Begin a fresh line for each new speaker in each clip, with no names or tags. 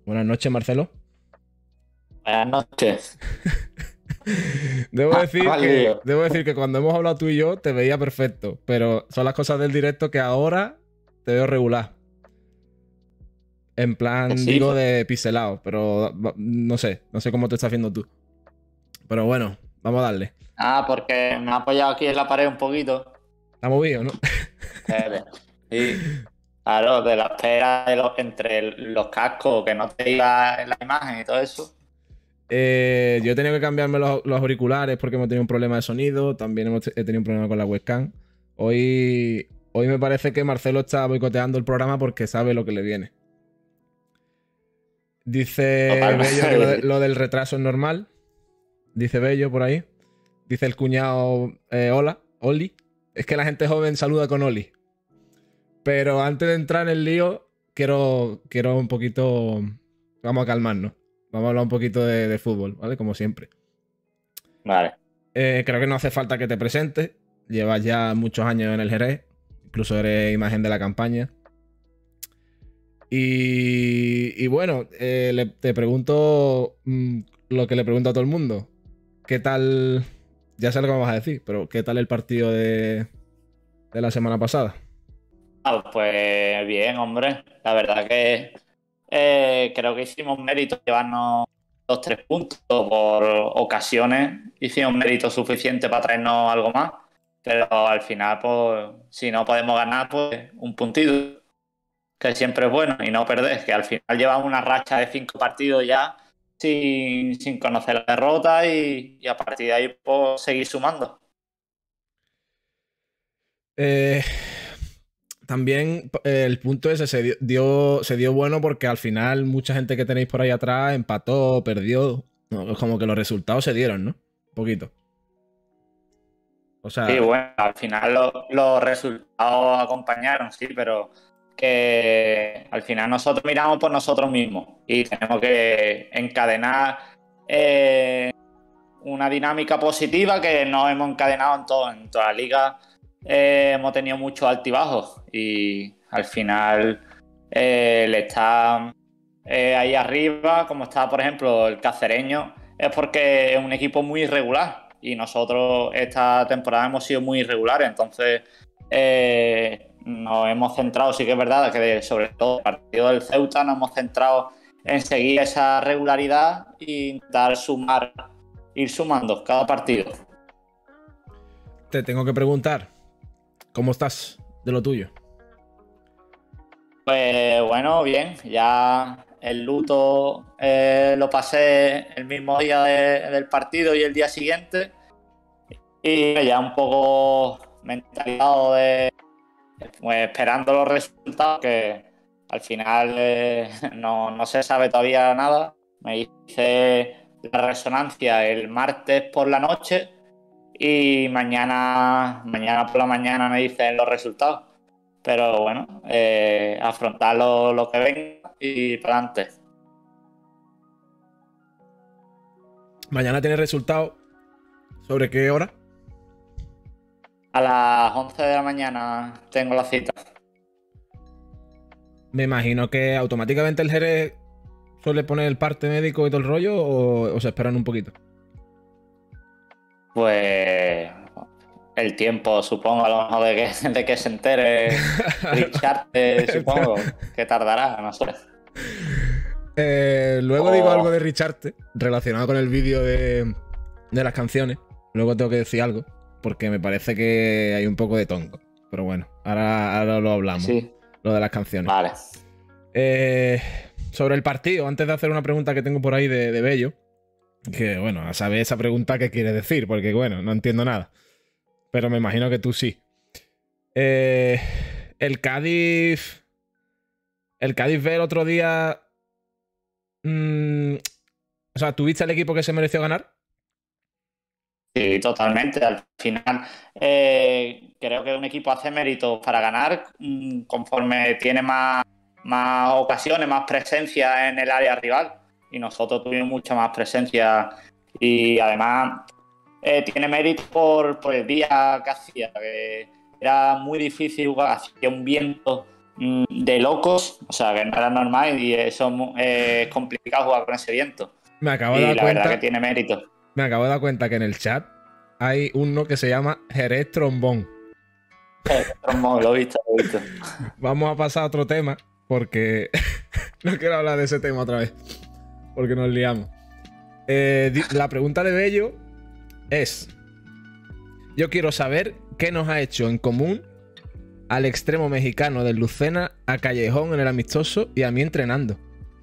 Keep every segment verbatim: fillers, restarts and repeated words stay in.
Buenas noches, Marcelo.
Buenas noches.
Debo decir
Mal
que,
lío.
debo decir que cuando hemos hablado tú y yo te veía perfecto, pero son las cosas del directo que ahora te veo regular. En
Que
plan,
sí,
digo
pues.
de pixelado, pero va- no sé, no sé cómo te estás viendo tú. Pero bueno, vamos a darle.
Ah, porque me ha apoyado aquí en la pared un poquito.
Está movido, ¿no?
Eh, Sí, claro, de la espera de los, entre los cascos, que no te iba en la imagen y todo eso.
Eh, yo he tenido que cambiarme los, los auriculares porque hemos tenido un problema de sonido. También hemos he tenido un problema con la webcam. Hoy, hoy me parece que Marcelo está boicoteando el programa porque sabe lo que le viene. Dice Bello que lo, de-
Totalmente.
lo del retraso es normal. Dice Bello por ahí. Dice el cuñado, eh, hola, Oli. Es que la gente joven saluda con Oli. Pero antes de entrar en el lío, quiero, quiero un poquito... Vamos a calmarnos. Vamos a hablar un poquito de, de fútbol, ¿vale? Como siempre.
Vale.
Eh, creo que no hace falta que te presentes. Llevas ya muchos años en el Jerez. Incluso eres imagen de la campaña. Y, y bueno, eh, le- te pregunto mm, lo que le pregunto a todo el mundo. ¿Qué tal? Ya sé lo que vamos a decir, pero ¿qué tal el partido de, de la semana pasada?
Ah, pues bien, hombre. La verdad que eh, creo que hicimos mérito llevarnos los tres puntos. Por ocasiones hicimos mérito suficiente para traernos algo más. Pero al final, pues, si no podemos ganar, pues un puntito, que siempre es bueno, y no perder, que al final llevamos una racha de cinco partidos ya sin, sin conocer la derrota y, y a partir de ahí pues seguir sumando.
Eh, También eh, el punto ese se dio, dio- se dio bueno porque al final mucha gente que tenéis por ahí atrás empató, perdió. No, es como que los resultados se dieron, ¿no? Un poquito. O
Sí,
sea,
bueno, al final lo- los resultados acompañaron, sí, pero que al final nosotros miramos por nosotros mismos y tenemos que encadenar eh, una dinámica positiva que nos hemos encadenado en todo, en toda la liga. Eh, hemos tenido muchos altibajos y al final eh, el estar eh, ahí arriba, como está por ejemplo el Cacereño, es porque es un equipo muy irregular y nosotros esta temporada hemos sido muy irregulares, entonces eh, nos hemos centrado, sí que es verdad que de, sobre todo el partido del Ceuta nos hemos centrado en seguir esa regularidad e intentar sumar, ir sumando cada partido.
te tengo que preguntar, ¿cómo estás de lo tuyo?
Pues bueno, bien, ya el luto eh, lo pasé el mismo día de- del partido y el día siguiente y ya un poco mentalizado de pues, esperando los resultados, que al final eh, no, no se sabe todavía nada. Me hice la resonancia el martes por la noche y mañana, mañana por la mañana me dicen los resultados. Pero bueno, eh, afrontar lo, lo que venga y para adelante.
Mañana tienes resultado. ¿Sobre qué hora?
A las once de la mañana tengo la cita.
Me imagino que automáticamente el Jerez suele poner el parte médico y todo el rollo o, o se esperan un poquito.
Pues el tiempo, supongo, a lo mejor de que, de que se entere Richard, eh, supongo que tardará, no sé.
Eh, luego digo algo
O
de Richarte relacionado con el vídeo de, de las canciones. Luego tengo que decir algo porque me parece que hay un poco de tongo. Pero bueno, ahora, ahora lo hablamos.
sí,
Lo de las canciones.
vale.
Eh, Sobre el partido, antes de hacer una pregunta que tengo por ahí de, de Bello, que bueno, a saber esa pregunta qué quiere decir, porque bueno, no entiendo nada. Pero me imagino que tú sí. Eh, el Cádiz. El Cádiz ve el otro día. mm, o sea, ¿tuviste el equipo que se mereció ganar?
Sí, totalmente. Al final, eh, creo que un equipo hace méritos para ganar mm, conforme tiene más, más ocasiones, más presencia en el área rival. Y nosotros tuvimos mucha más presencia. Y además, eh, tiene mérito por, por el día que hacía, que era muy difícil jugar, hacía un viento mm, de locos, o sea, que no era normal y eso es mu- eh, es complicado jugar con ese viento.
Me acabo de
Y
dar
la verdad
cuenta,
que tiene mérito.
me acabo de dar cuenta que en el chat hay uno que se llama Jerez Trombón.
Eh, Trombón, lo he visto, lo he visto.
Vamos a pasar a otro tema porque no quiero hablar de ese tema otra vez porque nos liamos. Eh, di- la pregunta de Bello es: yo quiero saber qué nos ha hecho en común al extremo mexicano del Lucena, a Callejón en el amistoso y a mí entrenando.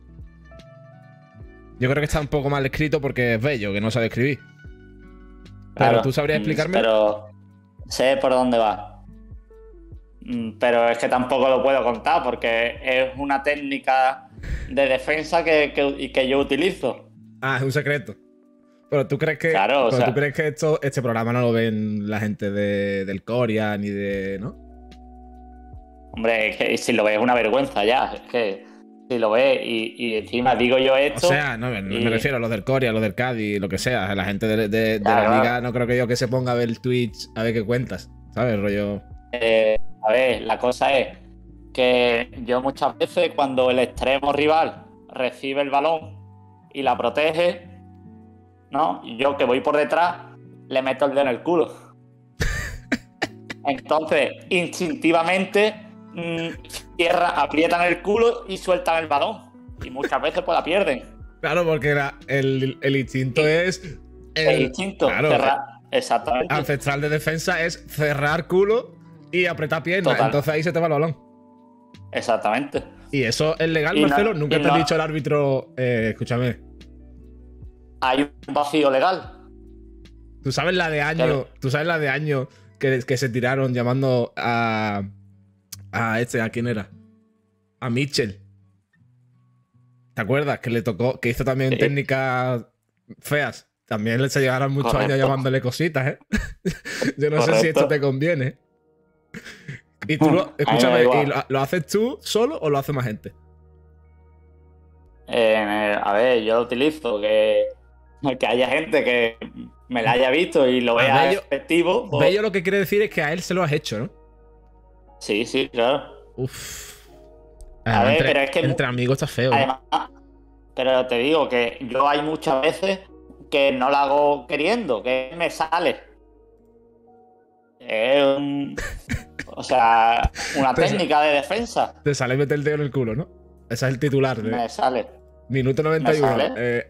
Yo creo que está un poco mal escrito porque es Bello, que no sabe escribir. Pero
Claro,
tú sabrías
mm,
explicarme.
Pero sé por dónde va. Mm, Pero es que tampoco lo puedo contar porque es una técnica de defensa que, que, y que yo utilizo.
Ah, es un secreto. Pero tú crees que,
Claro, o
pero
sea-
tú crees que esto, este programa no lo ven la gente de, del Coria ni de. ¿No?
Hombre, es que si lo ves es una vergüenza ya. Es que si lo ves y, y encima digo yo
O
esto.
sea, no, me,
y-
me refiero a los del Coria, a los del Cádiz, lo que sea. La gente de, de- de
Claro,
la liga,
claro.
no creo que yo que se ponga a ver el Twitch a ver qué cuentas. ¿Sabes? Rollo.
eh, a ver, la cosa es que yo muchas veces cuando el extremo rival recibe el balón y la protege, ¿no? Yo que voy por detrás, le meto el dedo en el culo. Entonces, instintivamente, mmm, cierra, aprietan el culo y sueltan el balón. Y muchas veces pues la pierden.
Claro, porque la- el, el instinto es. El,
El instinto,
claro,
cerrar. Exactamente.
ancestral de defensa es cerrar culo y apretar piernas.
Total.
Entonces ahí se te va el balón.
Exactamente.
¿Y eso es legal,
Y no-
Marcelo? Nunca
y
te ha
no-
dicho el árbitro. Eh, escúchame.
Hay un vacío legal.
¿Tú sabes la de año?
Claro.
¿Tú sabes la de año que, que se tiraron llamando a. A este, ¿a quién era? A Mitchell. ¿Te acuerdas? Que le tocó, que hizo también
Sí.
técnicas feas. También le se llevaron muchos
Correcto.
años llamándole cositas, ¿eh? Yo no sé si
Correcto.
esto te conviene. Y tú lo,
A mí me da
escúchame,
igual.
¿y lo, lo haces tú solo o lo hace más gente?
Eh, a ver, yo lo utilizo, que, que haya gente que me la haya visto y lo
A
vea
Bello-
efectivo. pues-
Bello lo que quiere decir es que a él se lo has hecho, ¿no?
Sí, sí, claro.
Uf.
A
Además,
ver,
entre,
pero es que-
entre amigos está feo, ¿no?
Además, pero te digo que yo hay muchas veces que no lo hago queriendo, que me sale. Es un- o sea, una
Te sa-
técnica de defensa.
Te sale meter el dedo en el culo, ¿no? Ese es el titular de
Me sale.
minuto noventa y uno.
me sale.
Eh,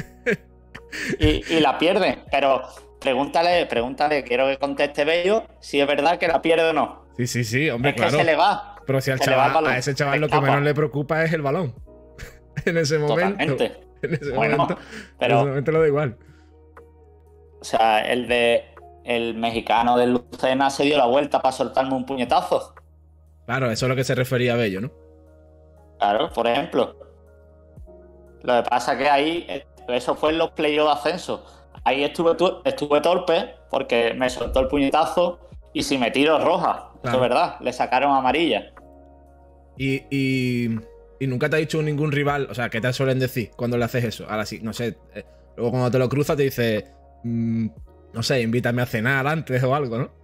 Y, y la pierde. Pero pregúntale, pregúntale, quiero que conteste Bello si es verdad que la pierde o no.
sí, sí, sí, hombre,
Es
claro.
que se le va.
Pero si al
se le va el
chaval,
balón.
a ese chaval
Se
lo que
escapa.
menos le preocupa es el balón. En ese momento.
Totalmente.
En ese
Bueno,
momento. En
pero-
ese momento lo da igual.
O sea, el de el mexicano del Lucena se dio la vuelta para soltarme un puñetazo.
Claro, eso es lo que se refería a Bello, ¿no?
Claro, por ejemplo. Lo que pasa que ahí, eh, eso fue en los playoffs de ascenso. Ahí estuve, tu- estuve torpe porque me soltó el puñetazo y si me tiro roja. Eso
Claro.
es verdad, le sacaron amarilla.
Y, y, y nunca te ha dicho ningún rival, o sea, ¿qué te suelen decir cuando le haces eso? Ahora sí, no sé. eh, luego cuando te lo cruzas te dice, mm, no sé, invítame a cenar antes o algo, ¿no?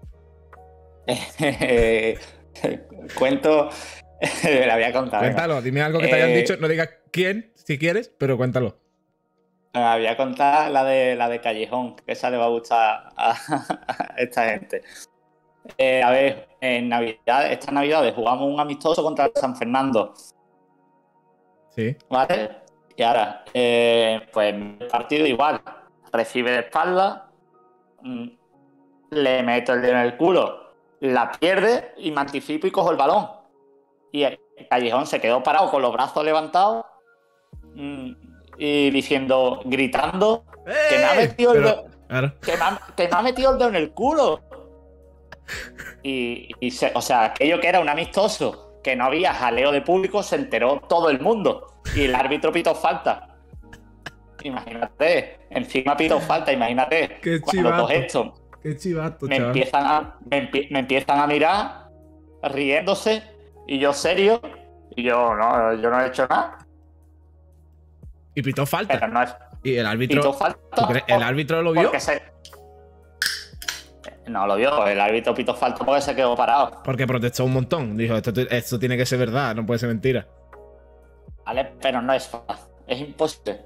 Eh, Cuento, le había contado. venga.
Cuéntalo, dime algo que te hayan
Eh,
dicho, no digas quién, si quieres, pero cuéntalo.
Me voy a contar la de la de Callejón, que esa le va a gustar a, a esta gente. Eh, a ver, en Navidad, estas Navidades jugamos un amistoso contra el San Fernando,
Sí.
¿vale? Y ahora, eh, pues el partido igual, recibe de espalda, mm, le meto el dedo en el culo, la pierde y me anticipo y cojo el balón. Y el Callejón se quedó parado con los brazos levantados mm, y diciendo, gritando, que me ha metido el
Pero,
dedo,
claro.
que me ha, que me ha metido el dedo en el culo. Y, y se- o sea, aquello que era un amistoso, que no había jaleo de público, se enteró todo el mundo. Y el árbitro pitó falta. Imagínate, encima pitó falta, imagínate.
Qué
cuando
chivato.
todo esto
Qué chivato,
me
chaval.
empiezan, a, me, empie- me empiezan a mirar, riéndose, y yo serio, y yo no, yo no he hecho nada.
Y pitó falta.
Pero no es
Y el árbitro.
pitó falta.
¿tú crees? ¿El árbitro lo vio?
Porque se- No lo vio, el árbitro pitó falta porque se quedó parado.
Porque protestó un montón. Dijo, esto, esto tiene que ser verdad, no puede ser mentira.
Vale, pero no es fácil. Es imposible.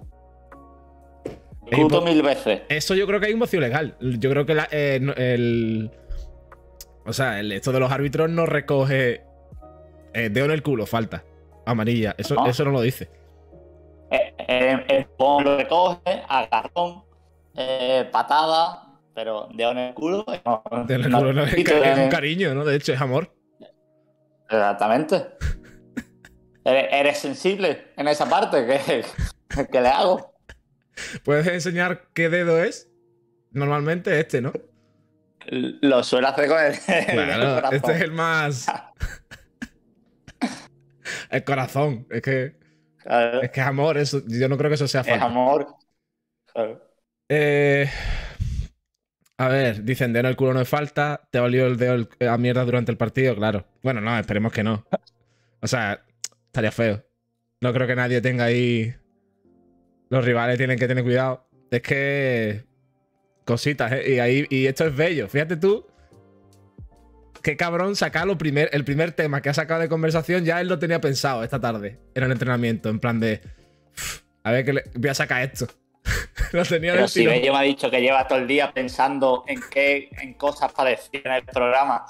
Es
Discuto
impo-
mil veces.
Eso yo creo que hay un vacío legal. Yo creo que la- eh, no- el. O sea, el, esto de los árbitros no recoge. Eh, dedo en el culo, falta. Amarilla. Eso
¿No?
eso no lo dice.
Eh, eh, el pon lo recoge, agarrón, eh, patada, pero dedo en el culo. No,
Dedo en el
no-
culo no, es,
y
ca-
te-
es un cariño, ¿no? De hecho, es amor.
Exactamente. ¿Eres, eres sensible en esa parte? ¿Qué, qué le hago?
¿Puedes enseñar qué dedo es? Normalmente este, ¿no?
Lo suelo hacer con el, el
Claro,
corazón.
este es el más. El corazón. Es que.
Claro,
Es que es amor, eso. Yo no creo que eso sea
es
falta.
amor. Claro.
Eh, a ver, dicen, dedo en el culo no es falta. ¿Te valió el dedo el- a mierda durante el partido? Claro. Bueno, no, esperemos que no. O sea, estaría feo. No creo que nadie tenga ahí. Los rivales tienen que tener cuidado. Es que. Cositas, ¿eh? Y, ahí, y esto es bello. Fíjate tú. Qué cabrón sacar lo primer, el primer tema que ha sacado de conversación. Ya él lo tenía pensado esta tarde en el entrenamiento. En plan de. "Uf, a ver, que le, voy a sacar esto". Lo tenía
Pero
del
si
tirón.
Bello me ha dicho que lleva todo el día pensando en qué en cosas para decir en el programa.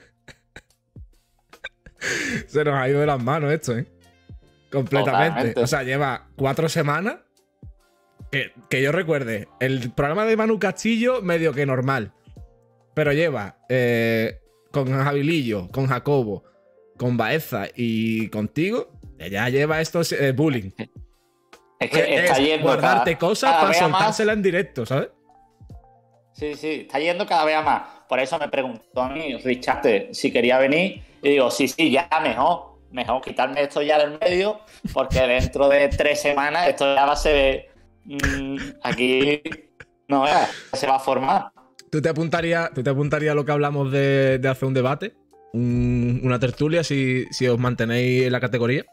Se nos ha ido de las manos esto, ¿eh? Completamente.
Totalmente.
O sea, lleva cuatro semanas. Que, que yo recuerde, el programa de Manu Castillo medio que normal. Pero lleva eh, con Jabilillo, con Jacobo, con Baeza y contigo. Ya lleva estos eh, bullying.
Es que está
Es
yendo
guardarte
cada-
cosas
cada
para
vez a más.
soltársela en directo, ¿sabes?
Sí, sí, está yendo cada vez a más. Por eso me preguntó a mí, Richard, si quería venir. Y digo, sí, sí, ya mejor. Mejor quitarme esto ya del medio, porque dentro de tres semanas esto ya va a ser. mmm, aquí. No veas, se va a formar.
¿Tú te apuntarías tú te apuntarías a lo que hablamos de, de hacer un debate? Un- una tertulia, si, si os mantenéis en la categoría.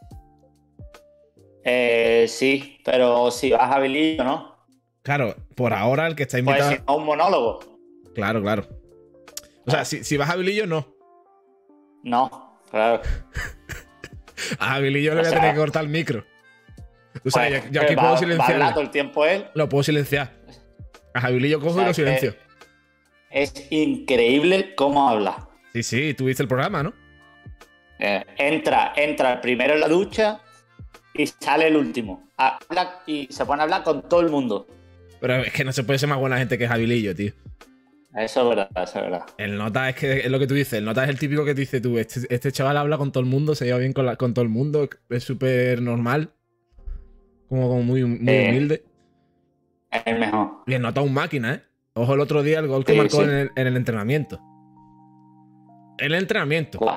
Eh, sí, pero si vas a Bilillo, ¿no?
Claro, por ahora el que está
Pues
invitado.
si no, un monólogo.
Claro, claro. O sea, si, si vas a Habilillo, no.
No, claro.
A Habilillo le
O
voy a
sea,
tener que cortar el micro. O sea,
Pues,
yo, yo aquí
va-
puedo
va a hablar todo
silenciarlo.
el tiempo él.
Lo puedo silenciar. A Habilillo cojo
O sea,
y lo
que-
silencio.
Es increíble cómo habla.
Sí, sí, tú viste el programa, ¿no?
Eh, entra, entra el primero en la ducha y sale el último. Habla y se pone a hablar con todo el mundo.
Pero es que no se puede ser más buena gente que Habilillo, tío.
Eso es verdad, eso es verdad.
El nota es que es lo que tú dices. El nota es el típico que te dice tú. Este, este chaval habla con todo el mundo, se lleva bien con, la- con todo el mundo, es súper normal. Como, como muy, muy
Eh.
humilde.
Es el mejor.
Y el nota es un máquina, ¿eh? Ojo el otro día el gol que
Sí,
marcó
sí.
En, el, en el entrenamiento. En el entrenamiento.
Guau.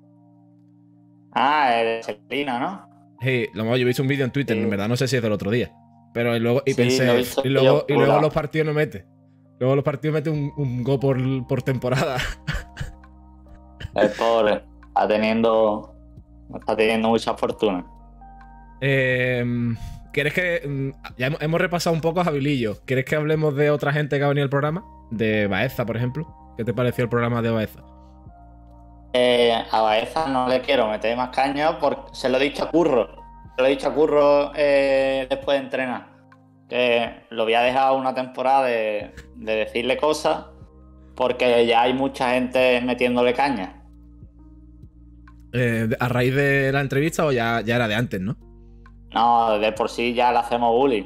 Ah, el de Celina, ¿no?
Sí, lo mejor, yo he visto un vídeo en Twitter,
Sí.
en verdad no sé si es del otro día. Pero luego, y
Sí,
pensé,
lo he visto
y luego,
yo,
y luego
hola.
los partidos no mete. Luego los partidos mete un, un gol por, por temporada.
El pobre. Está teniendo. Está teniendo mucha fortuna.
Eh, ¿Quieres que.? mm, Ya hemos, hemos repasado un poco a Jabilillo. ¿Quieres que hablemos de otra gente que ha venido al programa? De Baeza, por ejemplo. ¿Qué te pareció el programa de Baeza?
Eh, a Baeza no le quiero meter más caña porque se lo he dicho a Curro. Se lo he dicho a Curro eh, después de entrenar. Que lo voy a dejar una temporada de, de decirle cosas porque ya hay mucha gente metiéndole caña.
Eh, ¿A raíz de la entrevista o ya, ya era de antes, no?
No, de por sí ya le hacemos bullying.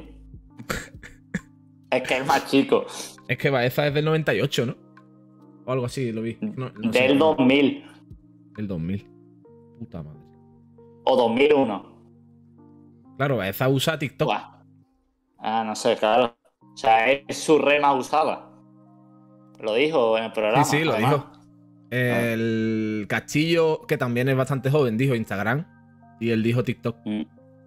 Es que es más chico.
Es que Baeza es del noventa y ocho, ¿no? O algo así, lo vi. No, no sé.
Del dos mil
El dos mil. Puta madre.
o dos mil uno.
Claro, Baeza usa TikTok.
Buah. Ah, no sé, claro. O sea, es su red más usada. Lo dijo en el programa.
Sí, sí, lo
además.
dijo. El Castillo, que también es bastante joven, dijo Instagram. Y él dijo TikTok.
Mm.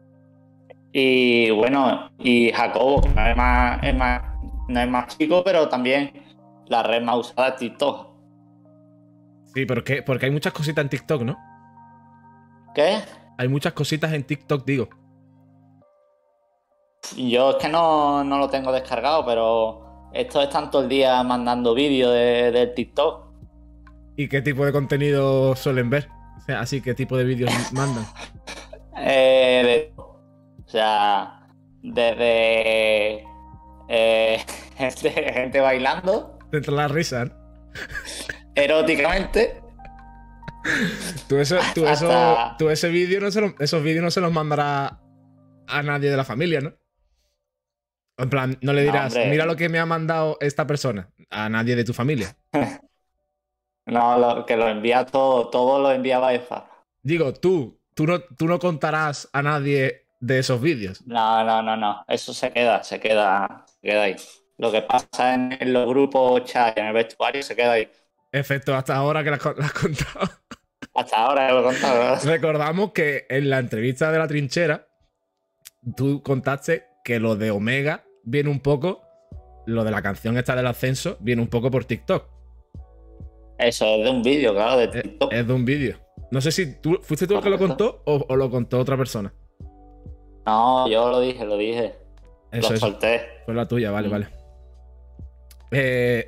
Y bueno, y Jacobo, que no es más, es más, no es más chico, pero también la red más usada es TikTok.
Sí, pero que, porque hay muchas cositas en TikTok, ¿no?
¿Qué?
Hay muchas cositas en TikTok, digo.
Yo es que no, no lo tengo descargado, pero estos están todo el día mandando vídeos de, del TikTok.
¿Y qué tipo de contenido suelen ver? O sea, así, ¿qué tipo de vídeos mandan?
Eh, de- o sea, desde eh, gente, gente bailando
Dentro de la risa, ¿no?
eróticamente
Tú, eso, tú, eso,
hasta...
tú ese vídeo no se lo- esos vídeos no se los mandarás a nadie de la familia, ¿no? En plan, no le
No,
dirás,
hombre.
mira lo que me ha mandado esta persona. A nadie de tu familia.
No, lo, que lo envía todo, todo lo enviaba EFA.
Digo, tú, tú no, tú no contarás a nadie de esos vídeos.
No, no, no, no. Eso se queda, se queda, se queda ahí. Lo que pasa en, en los grupos chat, en el vestuario, se queda ahí.
Efecto, hasta ahora que lo has co- lo has contado.
Hasta ahora lo he contado, ¿verdad?
Recordamos que en la entrevista de la trinchera, tú contaste que lo de Omega viene un poco, lo de la canción esta del ascenso, viene un poco por TikTok.
Eso es de un vídeo, claro, de
Es,
TikTok.
es de un vídeo. No sé si tú fuiste tú el que lo contó o, o lo contó otra persona.
No, yo lo dije, lo dije.
Eso
lo
es.
solté.
Fue la tuya, vale,
Mm.
vale. Eh...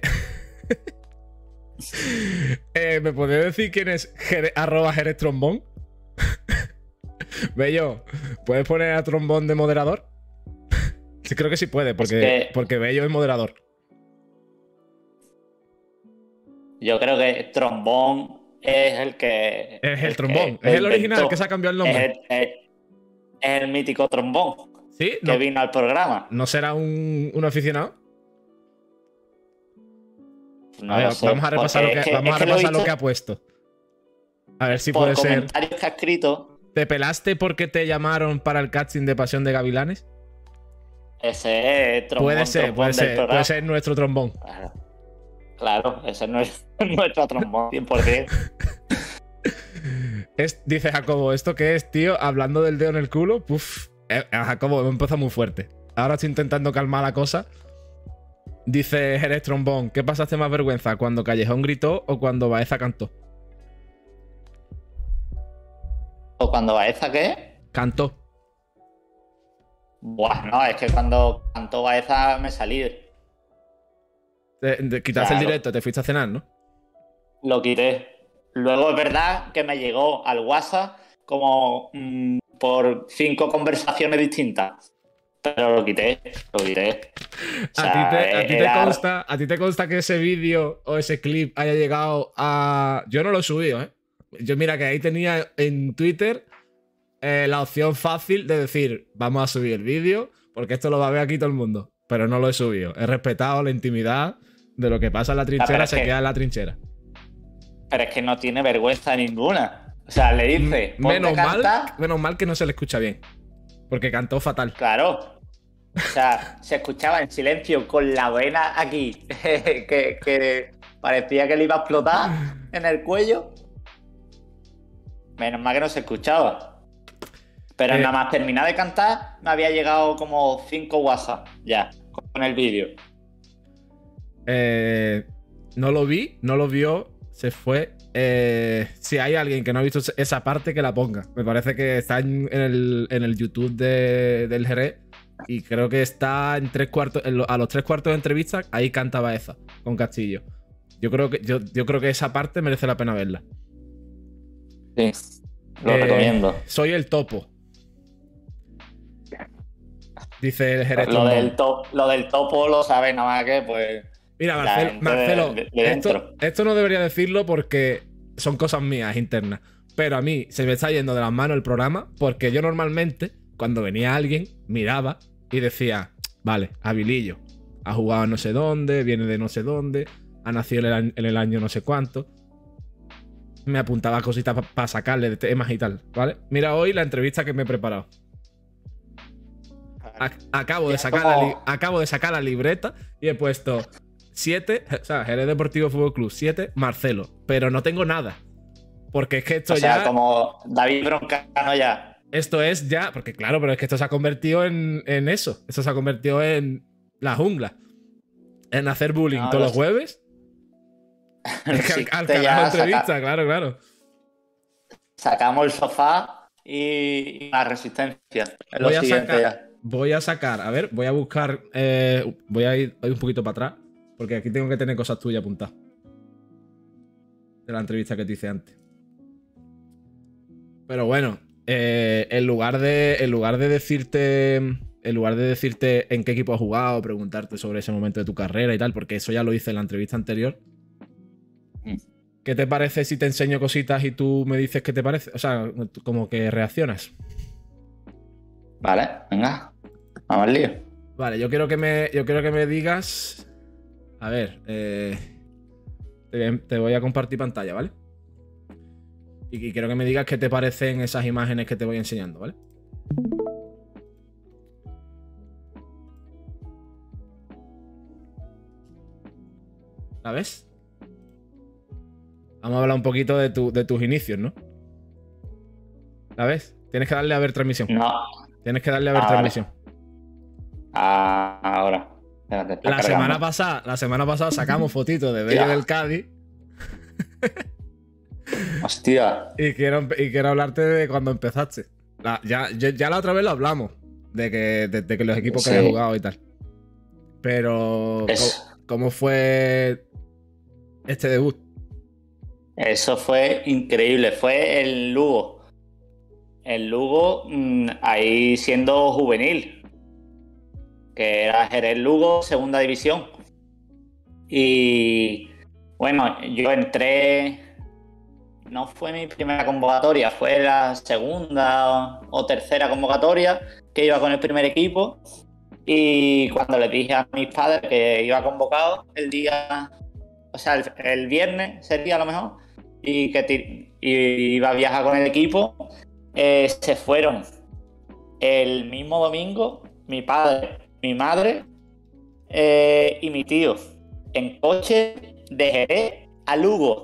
eh, ¿Me podés decir quién es Jere- arroba Jerez Trombón? Bello, ¿puedes poner a Trombón de moderador? Sí, creo que sí puede, porque,
Es que-
porque Bello es moderador.
Yo creo que Trombón es el que.
Es el
que
trombón,
lo
es el original
inventó.
que se ha cambiado el
Es
nombre.
el, es- es el mítico Trombón
¿Sí?
que
¿No,
vino al programa.
¿no será un, un aficionado?
No
A ver,
lo sé,
vamos a repasar, lo
porque
que,
es
vamos a
es que lo he
repasar lo
visto
que ha puesto. A ver si
por
puede ser.
comentarios que ha escrito.
¿Te pelaste porque te llamaron para el casting de Pasión de Gavilanes?
Ese es Trombón.
Puede ser,
Trombón
puede
del
ser,
programa.
puede ser nuestro trombón.
Claro, claro, ese es nuestro, nuestro Trombón, cien por ciento.
Es, dice Jacobo, ¿esto qué es, tío? Hablando del dedo en el culo. Puf. Eh, Jacobo, me empieza muy fuerte. Ahora estoy intentando calmar la cosa. Dice Jerez Trombón, ¿qué pasaste más vergüenza? ¿Cuando Callejón gritó o cuando Baeza cantó?
¿O cuando Baeza qué?
Cantó.
Buah, no, es que cuando cantó Baeza me salí.
Te- te- quitaste
Claro.
el directo, te fuiste a cenar, ¿no?
Lo quité. Luego es verdad que me llegó al WhatsApp como mm, por cinco conversaciones distintas. Pero lo quité, lo quité. O
¿A
sea,
ti, te, a, ti te
era-
consta, ¿A ti te consta que ese vídeo o ese clip haya llegado a...? Yo no lo he subido, ¿eh? Yo mira que ahí tenía en Twitter eh, la opción fácil de decir, vamos a subir el vídeo porque esto lo va a ver aquí todo el mundo. Pero no lo he subido. He respetado la intimidad de lo que pasa en la trinchera,
pero es
se
que-
queda en la trinchera.
Pero es que no tiene vergüenza ninguna. O sea, le dice, ponte
Menos
a
mal,
cantar.
menos mal que no se le escucha bien. Porque cantó fatal.
Claro. O sea, se escuchaba en silencio con la vena aquí, que, que parecía que le iba a explotar en el cuello. Menos mal que no se escuchaba. Pero
Eh.
nada más terminar de cantar, me había llegado como cinco WhatsApp ya, con el vídeo.
Eh, no lo vi, no lo vio, se fue. Eh, si hay alguien que no ha visto esa parte, que la ponga. Me parece que está en, en el, en el YouTube de- del Jerez y creo que está en tres cuartos, en lo- a los tres cuartos de entrevista, ahí canta Baeza con Castillo. Yo creo que, yo, yo creo que esa parte merece la pena verla.
Sí, lo
Eh,
recomiendo.
Soy el topo. Dice el Jerez
Lo
Trombón.
del, top, lo del topo lo sabe nada más que, pues.
Mira,
la
Marcelo,
gente
Marcelo,
de- de
esto,
dentro.
esto no debería decirlo porque son cosas mías internas. Pero a mí se me está yendo de las manos el programa porque yo normalmente, cuando venía alguien, miraba y decía, vale, Abilillo, ha jugado no sé dónde, viene de no sé dónde, ha nacido en el, año- en el año no sé cuánto. Me apuntaba cositas para sacarle de temas y tal, ¿vale? Mira hoy la entrevista que me he preparado. Ac- Acabo de,
Ya,
sacar la
como-
li- acabo de sacar la libreta y he puesto siete, o sea, Jerez Deportivo Fútbol Club, siete, Marcelo. Pero no tengo nada. Porque es que esto
O sea,
ya.
como David Broncano ya.
Esto es ya. Porque claro, pero es que esto se ha convertido en, en eso. Esto se ha convertido en la jungla. En hacer bullying
No,
todos
lo
los
sé.
jueves. Es que al, al
Existe ya,
carajo
saca-
entrevista, claro, claro.
sacamos el sofá y, y la resistencia. Es lo
Voy a,
siguiente
sacar,
ya.
voy a sacar, a ver, voy a buscar, eh, voy a ir, ir un poquito para atrás, porque aquí tengo que tener cosas tuyas apuntadas. De la entrevista que te hice antes. Pero bueno, eh, en lugar de, en lugar de decirte, en lugar de decirte en qué equipo has jugado, preguntarte sobre ese momento de tu carrera y tal, porque eso ya lo hice en la entrevista anterior. ¿Qué te parece si te enseño cositas y tú me dices qué te parece? O sea, como que reaccionas.
Vale, venga. Vamos al lío.
Vale, yo quiero que me, yo quiero que me digas. A ver, eh, te, te voy a compartir pantalla, ¿vale? Y, y quiero que me digas qué te parecen esas imágenes que te voy enseñando, ¿vale? ¿La ves? Vamos a hablar un poquito de, tu, de tus inicios, ¿no? ¿La ves? Tienes que darle a ver transmisión.
No.
Tienes que darle a ver
Ah,
transmisión.
Ah, ahora. Espérate, está
La
cargando.
semana pasada, la semana pasada sacamos fotitos de Bello
Ya.
del Cádiz.
Hostia.
Y quiero, y quiero hablarte de cuando empezaste. La- ya, ya, ya la otra vez lo hablamos. De que, de, de que los equipos que
Sí.
habías jugado y tal. Pero,
Es-
¿cómo, cómo fue este debut?
Eso fue increíble. Fue el Lugo. El Lugo mm, ahí siendo juvenil. Que era Jerez Lugo, segunda división. Y bueno, yo entré. No fue mi primera convocatoria, fue la segunda o tercera convocatoria que iba con el primer equipo. Y cuando le dije a mis padres que iba convocado el día, o sea, el, el viernes sería a lo mejor, y que ti- y iba a viajar con el equipo, eh, se fueron el mismo domingo mi padre, mi madre eh, y mi tío en coche de Jerez a Lugo.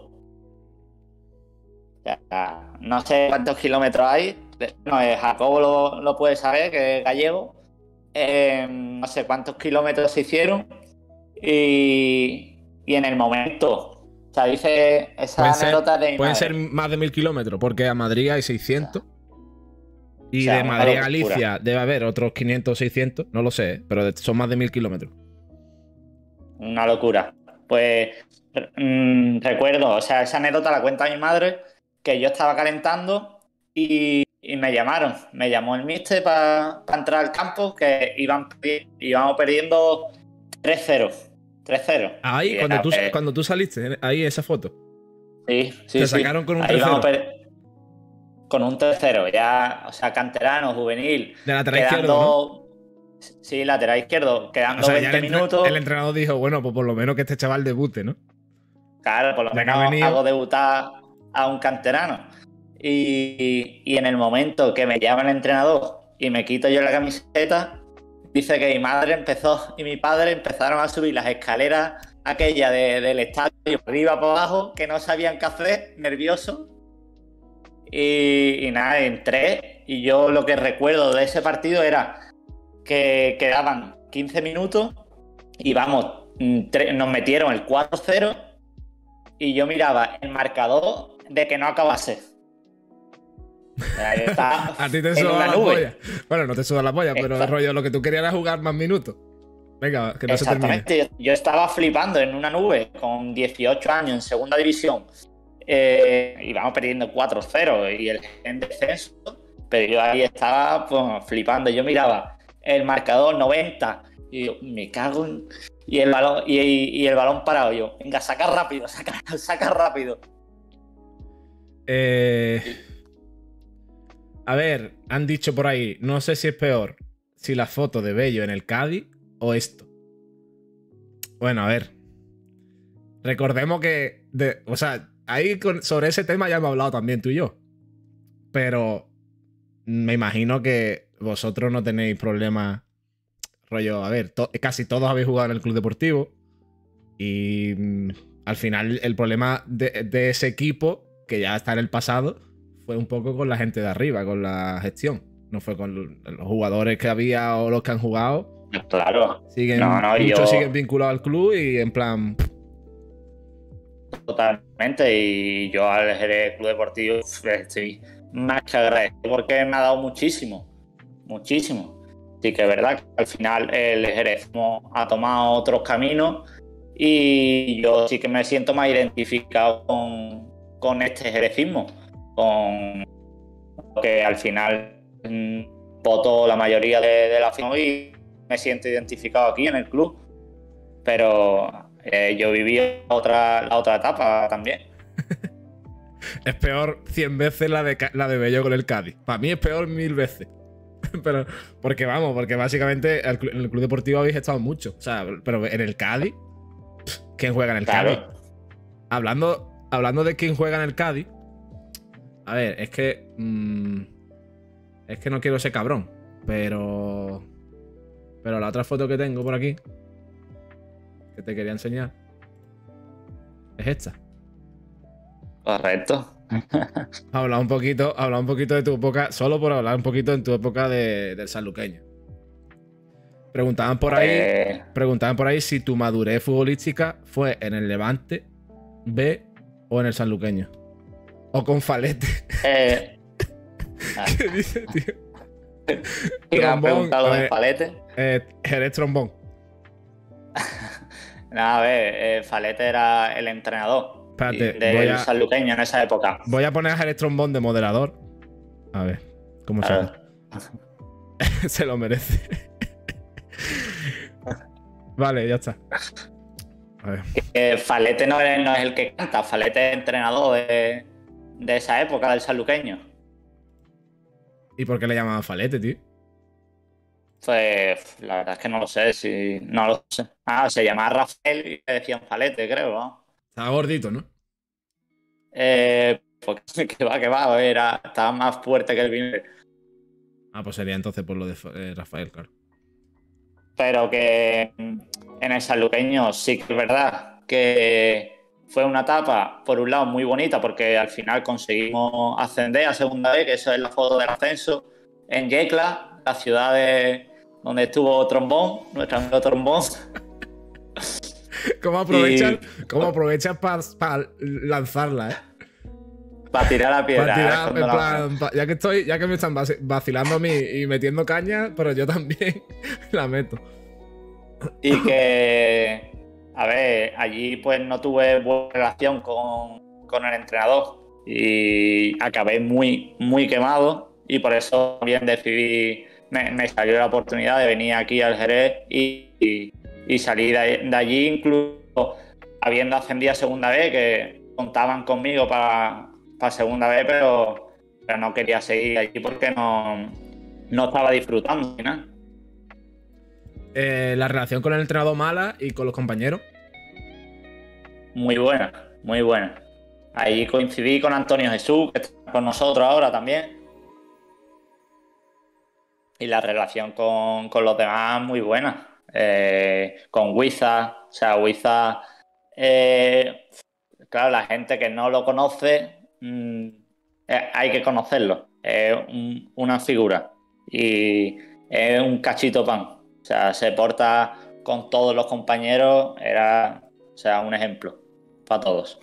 O sea, no sé cuántos kilómetros hay. No, eh, Jacobo lo, lo puede saber, que es gallego. Eh, no sé cuántos kilómetros se hicieron. Y, y en el momento, o sea, dice esa
Pueden ser,
anécdota de mi
pueden
madre.
ser más de mil kilómetros, porque a Madrid hay seiscientos. Y
O sea,
de
una
Madrid a
locura.
Galicia debe haber otros quinientos o seiscientos. No lo sé, pero de- son más de mil kilómetros.
Una locura. Pues mm, recuerdo, o sea, esa anécdota la cuenta mi madre, que yo estaba calentando y, y me llamaron. Me llamó el míster para entrar al campo, que iban, perdi- íbamos perdiendo tres cero. tres cero.
Ahí,
Y
cuando
era,
tú,
pues,
cuando tú saliste, ahí esa foto.
sí, sí,
Te
sí.
sacaron con un
Ahí
tres
íbamos
cero.
per- con un tres cero, ya, o sea, canterano, juvenil.
De lateral
quedando,
izquierdo,
Sí, lateral izquierdo, quedando
O sea, ya
veinte
el, entre-
minutos.
el entrenador dijo, bueno, pues por lo menos que este chaval debute, ¿no?
Claro, por lo
Ya que ha
menos
venido.
hago debutar a un canterano. Y, y en el momento que me llama el entrenador y me quito yo la camiseta, dice que mi madre empezó y mi padre empezaron a subir las escaleras aquellas de- del estadio, arriba para abajo, que no sabían qué hacer, nerviosos. Y, y nada, entré y yo lo que recuerdo de ese partido era que quedaban quince minutos y vamos, mm, tre- nos metieron el cuatro cero y yo miraba el marcador de que no acabase. O sea, yo estaba
A ti te
en
suda
una
la
nube.
polla. Bueno, no te suda la polla, pero
Está-
el rollo, lo que tú querías era jugar más minutos. Venga, que no se termine.
Exactamente, yo, yo estaba flipando en una nube con dieciocho años en segunda división. Eh, íbamos perdiendo cuatro cero y el en descenso, pero yo ahí estaba pues, flipando. Yo miraba el marcador noventa y yo, me cago en... Y el balón, y, y el balón parado yo, venga, saca rápido, saca, saca rápido.
Eh, a ver, han dicho por ahí, no sé si es peor, si la foto de Bello en el Cádiz o esto. Bueno, a ver. Recordemos que, de, o sea, ahí con, sobre ese tema ya hemos hablado también tú y yo. Pero me imagino que vosotros no tenéis problemas. Rollo, a ver, to- casi todos habéis jugado en el club deportivo. Y mm, al final el problema de, de ese equipo, que ya está en el pasado, fue un poco con la gente de arriba, con la gestión. No fue con los jugadores que había o los que han jugado.
Claro,
Siguen,
no, no,
muchos
yo
siguen vinculados al club y en plan.
totalmente. Y yo al Jerez Club Deportivo estoy más que agradecido porque me ha dado muchísimo, muchísimo. sí que es verdad que al final el Jerez ha tomado otros caminos y yo sí que me siento más identificado con, con este jerecismo, con lo que al final mmm, voto la mayoría de, de la afición y me siento identificado aquí en el club. Pero eh, yo viví otra, la otra etapa también.
Es peor cien veces la de, la de Bello con el Cádiz. Para mí es peor mil veces. Pero, porque vamos, porque básicamente el, en el Club Deportivo habéis estado mucho. O sea, pero en el Cádiz, ¿quién juega en el
Claro.
Cádiz? Hablando, hablando de quién juega en el Cádiz, a ver, es que. Mmm, es que no quiero ser cabrón. Pero. Pero la otra foto que tengo por aquí, que te quería enseñar, es esta.
Correcto.
Habla un poquito, habla un poquito de tu época, solo por hablar un poquito en tu época de, del sanluqueño. Preguntaban por ahí,
Eh...
preguntaban por ahí si tu madurez futbolística fue en el Levante, B o en el sanluqueño. O con Falete.
Eh...
¿Qué dice, tío?
¿Quién ha preguntado de Falete?
Eh, Jerez Trombón.
Nada, a ver, eh, Falete era el entrenador.
Espérate,
del
a,
sanluqueño en esa época.
Voy a poner a Jerez Trombón de moderador. A ver, ¿cómo se Se lo merece. Vale, ya está. A ver.
Que Falete no es, no es el que canta, Falete es entrenador de, de esa época del sanluqueño.
¿Y por qué le llamaban Falete, tío?
Pues la verdad es que no lo sé, si no lo sé. Ah, se llamaba Rafael y le decían Falete, creo, ¿no?
Estaba gordito, ¿no?
Eh, pues que va, que va, era, estaba más fuerte que el vinagre.
Ah, pues sería entonces por lo de eh, Rafael, claro.
Pero que en el sanluqueño sí que es verdad que fue una etapa, por un lado, muy bonita, porque al final conseguimos ascender a segunda vez, que eso es la foto del ascenso, en Yecla, la ciudad de, donde estuvo Trombón, nuestro amigo Trombón.
¿Cómo aprovechan, y... ¿cómo aprovechan para pa lanzarla, eh?
Para tirar la piedra.
Pa tirar, en plan, pa, ya que estoy, ya que me están vacilando a mí y metiendo caña, pero yo también la meto.
Y que, a ver, allí pues no tuve buena relación con, con el entrenador y acabé muy, muy quemado y por eso también decidí, me, me salió la oportunidad de venir aquí al Jerez y, y, y salir de, de allí, incluso habiendo ascendido a segunda vez, que contaban conmigo para, para segunda vez, pero, pero no quería seguir allí porque no, no estaba disfrutando ni nada.
Eh, la relación con el entrenador mala y con los compañeros.
Muy buena, muy buena. Ahí coincidí con Antonio Jesús, que está con nosotros ahora también. Y la relación con, con los demás muy buena. Eh, con Huiza, o sea, Huiza, eh, claro, la gente que no lo conoce, mmm, eh, hay que conocerlo. Es un, una figura y es un cachito pan. O sea, se porta con todos los compañeros, era, o sea, un ejemplo para todos.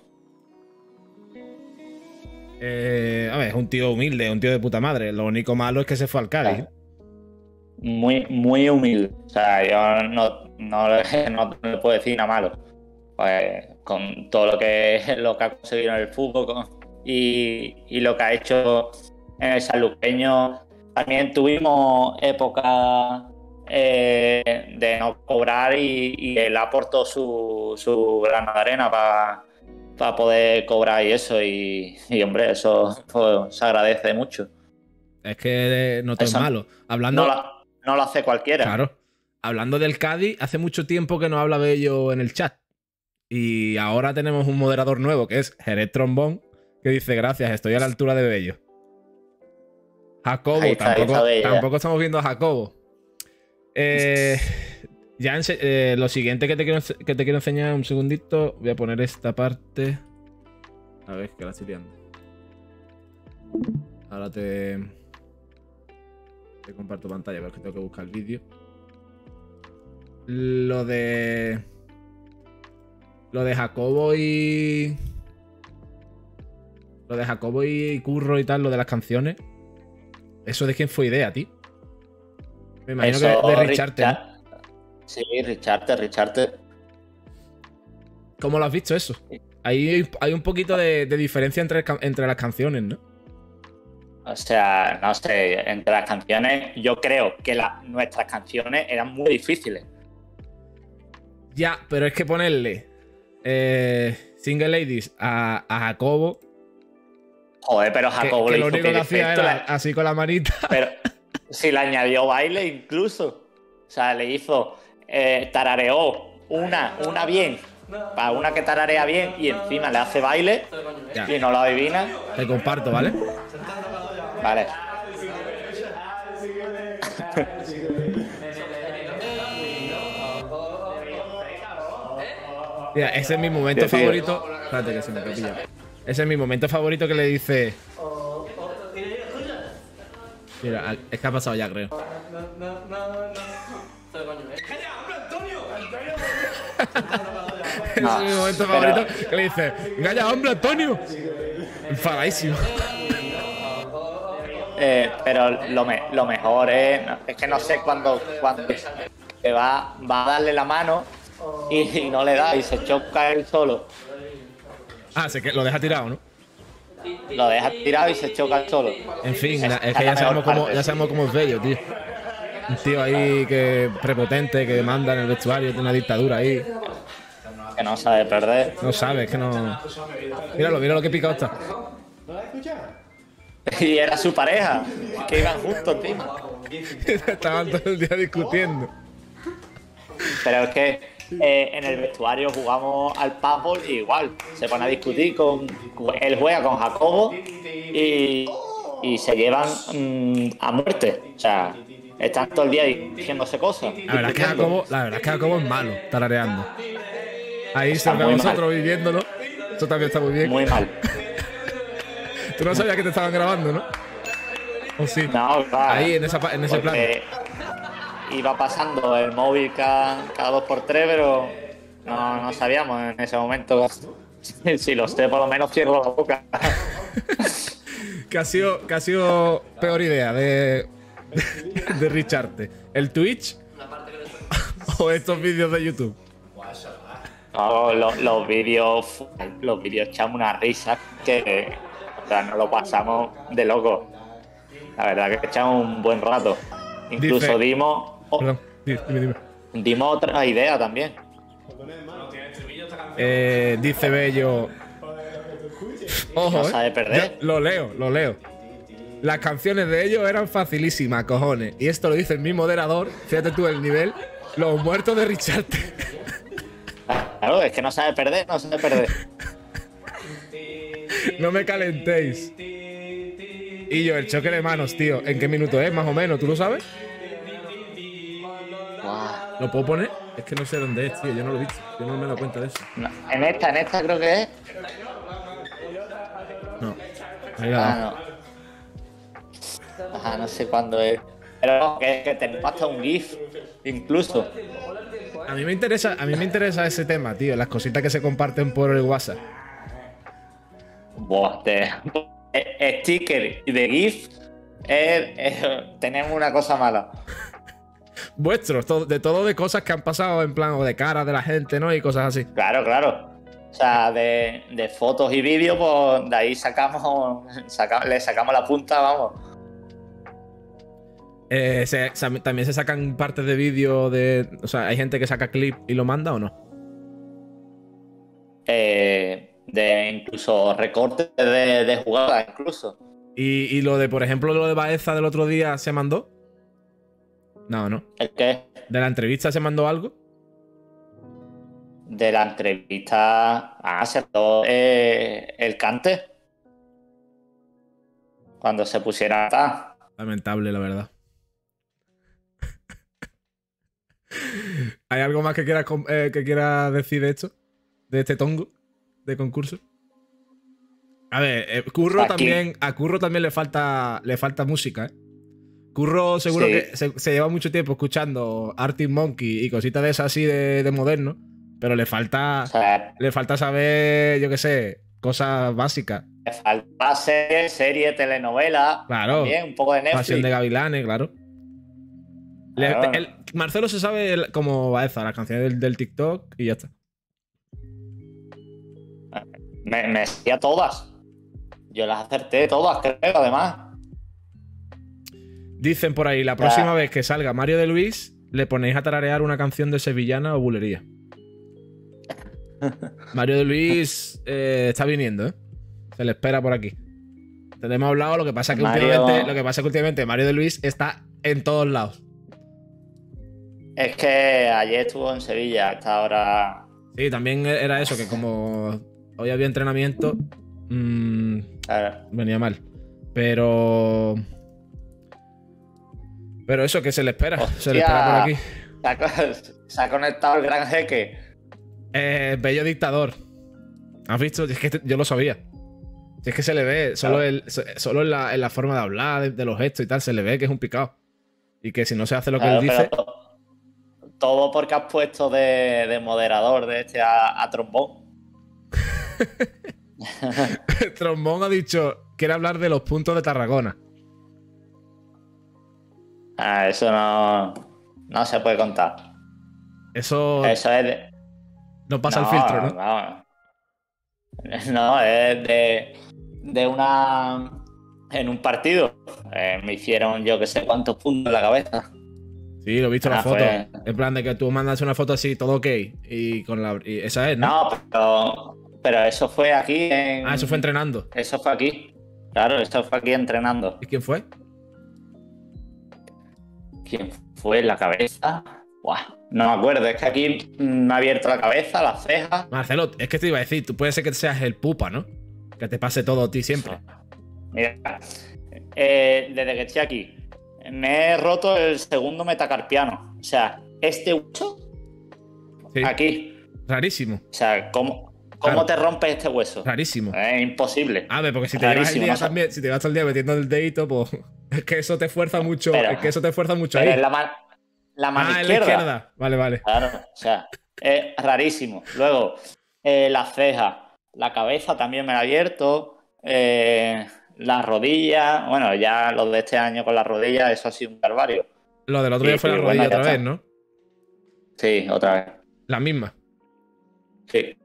Eh, a ver, es un tío humilde, un tío de puta madre. Lo único malo es que se fue al Cádiz.
Claro. Muy, muy humilde. O sea, yo no, no, no le puedo decir nada malo. Pues, con todo lo que, lo que ha conseguido en el fútbol con, y, y lo que ha hecho en el sanluqueño. También tuvimos época eh, de no cobrar y, y él aportó su, su grano de arena para pa poder cobrar y eso. Y, y hombre, eso pues, se agradece mucho.
Es que no todo es malo. Hablando...
No, la, no lo hace cualquiera.
Claro. Hablando del Cádiz, hace mucho tiempo que no habla Bello en el chat. Y ahora tenemos un moderador nuevo que es Jerez Trombón, que dice: gracias, estoy a la altura de Bello. Jacobo,
está,
tampoco, tampoco estamos viendo a Jacobo. Eh, ya eh, lo siguiente que te, quiero, que te quiero enseñar, un segundito. Voy a poner esta parte. A ver, que la estoy liando. Ahora te, te comparto pantalla, pero es que tengo que buscar el vídeo. Lo de... Lo de Jacobo y... Lo de Jacobo y Curro y tal, lo de las canciones. ¿Eso de quién fue idea, tío? Me imagino
Eso,
que de Richarte, ¿no?
Richard- Sí, Richarte, Richarte.
¿Cómo lo has visto eso? Ahí hay un poquito de, de diferencia entre, ca- entre las canciones, ¿no?
O sea, no sé, entre las canciones, yo creo que la- nuestras canciones eran muy difíciles.
Ya, pero es que ponerle eh, Single Ladies a, a Jacobo,
Joder, pero
que,
Jacobo
que
le
lo
hizo
único que
pie
hacía
perfecto,
era
la-
así con la manita.
pero si le añadió baile incluso. O sea, le hizo, eh, tarareó una, una bien, para una que tararea bien y encima le hace baile
Ya,
y no la adivina.
te comparto, ¿vale?
Vale.
Mira, ese es mi momento
Tío, tío.
favorito. Espérate que se me ha pillado. Ese es mi momento favorito que le dice. Mira, es que ha pasado ya, creo. Ese
No,
es mi momento
pero-
favorito que le dice. ¡Calla, hombre, Antonio! Enfadadísimo.
Eh, pero lo, me- lo mejor es, es que no sé cuándo, cuándo que va, va a darle la mano y, y no le da y se choca él solo.
Ah, sé que lo deja tirado, ¿no?
Lo deja tirado y se choca él solo.
En fin,
Esa
na- es
es
que
la
ya sabemos,
mejor
cómo,
parte.
ya sabemos cómo es Bello, tío. Un tío ahí que prepotente, que manda en el vestuario, tiene una dictadura ahí.
Que no sabe perder.
No sabe, es que no. Míralo, mira lo que picado está.
Y era su pareja, que iban juntos encima.
Estaban todo el día discutiendo.
Pero es que eh, en el vestuario jugamos al paddle y igual. Se pone a discutir con. Él juega con Jacobo y, y se llevan mm, a muerte. O sea, están todo el día diciéndose cosas.
La verdad es que Jacobo, la verdad es que Jacobo es malo, tarareando. Ahí
Está
se ve a
muy
nosotros
mal.
viviéndolo. Eso también está muy bien.
Muy mal.
Tú no sabías que te estaban grabando, ¿no? ¿O sí?
No, claro.
Ahí, en, esa, pa- en ese plan.
Porque iba pasando el móvil cada, cada dos por tres, pero no, no sabíamos en ese momento. Si lo sé, por lo menos cierro la boca.
Que ha sido, que ha sido peor idea de, de Richarte. ¿El Twitch o estos vídeos de YouTube?
No, los, los vídeos, los vídeos echamos una risa que o sea, nos lo pasamos de loco. La verdad que echamos un buen rato. Incluso
Dice-
dimos, oh,
Perdón, dime, dime.
dimos otra idea también.
Eh, dice Bello. Ojo,
No
eh.
sabe perder.
Yo lo leo, lo leo. Las canciones de ellos eran facilísimas, cojones. Y esto lo dice mi moderador. Fíjate tú el nivel. Los muertos de Richarte.
Claro, es que no sabe perder, no sabe perder.
No me calentéis. Y yo, el choque de manos, tío. ¿En qué minuto es, más o menos? ¿Tú lo sabes?
Guau.
¿Lo puedo poner? Es que no sé dónde es, tío. Yo no lo he visto. Yo no me he dado cuenta de eso.
No, en esta, en esta creo que es.
No. Ahí la
Ah, no. Ajá, no sé cuándo es. Pero no, que, que tenemos hasta un GIF, incluso.
A mí me interesa, a mí me interesa ese tema, tío. Las cositas que se comparten por el WhatsApp.
Buah, de, eh, sticker y de GIF. eh, eh, tenemos una cosa mala.
Vuestros, todo- de todo de cosas que han pasado en plan, o de cara de la gente, ¿no? Y cosas así.
Claro, claro. O sea, de, de fotos y vídeos, pues de ahí sacamos, saca- le sacamos la punta, vamos.
Eh, se- se- también se sacan partes de vídeo de. O sea, hay gente que saca clip y lo manda o no.
Eh, de incluso recortes de, de jugadas, incluso.
Y, y lo de, por ejemplo, lo de Baeza del otro día se mandó. No, no.
El que
¿De la entrevista se mandó algo?
de la entrevista. Ah, se mandó eh, el cante. Cuando se pusiera a
Lamentable, la verdad. ¿Hay algo más que quieras com- eh, que quieras decir de esto? ¿De este tongo? ¿De concurso? A ver, eh, Curro
Aquí.
también. A Curro también le falta. Le falta música, ¿eh? Curro seguro
Sí.
que se, se lleva mucho tiempo escuchando Arctic Monkey y cositas de esas así de, de moderno. Pero le falta.
O sea,
Le falta saber, yo qué sé, cosas básicas.
le falta serie, serie, telenovela.
Claro.
También, un poco de Netflix.
Pasión de Gavilanes, claro. Le-
Claro.
el- Marcelo se sabe el- como Baeza, las canciones del, del TikTok y ya está.
Me, me decía todas. Yo las acerté todas, creo, además.
Dicen por ahí, la
Ya.
próxima vez que salga Mario de Luis, le ponéis a tararear una canción de sevillana o bulería. Mario de Luis eh, está viniendo, ¿eh? Se le espera por aquí. Te lo hemos hablado, lo que pasa es que
Mario-
últimamente, lo que pasa es que últimamente Mario de Luis está en todos lados.
Es que ayer estuvo en Sevilla, hasta ahora.
Sí, también era eso, que como hoy había entrenamiento, mmm,
Claro.
venía mal. Pero. Pero eso, que se le espera. Se le
Hostia.
espera por aquí.
Se ha, co- se ha conectado el gran jeque.
Eh, bello dictador. ¿Has visto? Es que te- yo lo sabía. Si es que se le ve, solo,
Claro.
el, so- solo en, la, en la forma de hablar, de, de los gestos y tal, se le ve que es un picado. Y que si no se hace lo que
Claro,
él
pero
dice.
to- todo porque has puesto de, de moderador de este a, a trombón.
Trombón ha dicho, quiere hablar de los puntos de Tarragona.
Ah, eso no, no se puede contar.
Eso
Eso es de,
no pasa
no,
el filtro, ¿no?
No, no, es de, de una. En un partido eh, me hicieron yo que sé cuántos puntos en la cabeza.
Sí, lo he visto en la
Ah,
foto.
fue-
En plan de que tú mandas una foto así, todo ok. Y con la. Y esa es, ¿no?
No, pero, pero eso fue aquí en.
Ah, eso fue entrenando.
Eso fue aquí. Claro, eso fue aquí entrenando.
¿Y quién fue?
¿Quién fue en la cabeza? Buah, no me acuerdo, es que aquí mm, me ha abierto la cabeza, las cejas.
Marcelo, es que te iba a decir, tú puedes ser que seas el pupa, ¿no? Que te pase todo a ti siempre.
Mira, eh, desde que estoy aquí, me he roto el segundo metacarpiano. O sea, este hueso
Sí.
aquí.
Rarísimo,
O sea, ¿cómo,
Claro.
cómo te rompes este hueso?
rarísimo.
Es imposible.
A ver, porque si te llevas el
Rarísimo,
día
no sé.
también, si te vas todo el día metiendo el dedito, pues es que eso te fuerza mucho,
Pero-
es que eso te fuerza mucho
Pero
ahí.
es la, ma- la mano
Ah, en la
izquierda.
izquierda. Vale, vale.
Claro, o sea, es rarísimo. Luego, eh, las cejas, la cabeza también me la he abierto, eh, las rodillas, bueno, ya los de este año con las rodillas, eso ha sido un calvario.
Lo del otro día
Y-
fue la
y
rodilla
bueno, ya
otra vez,
está.
¿no?
Sí, otra vez.
La misma.
Sí.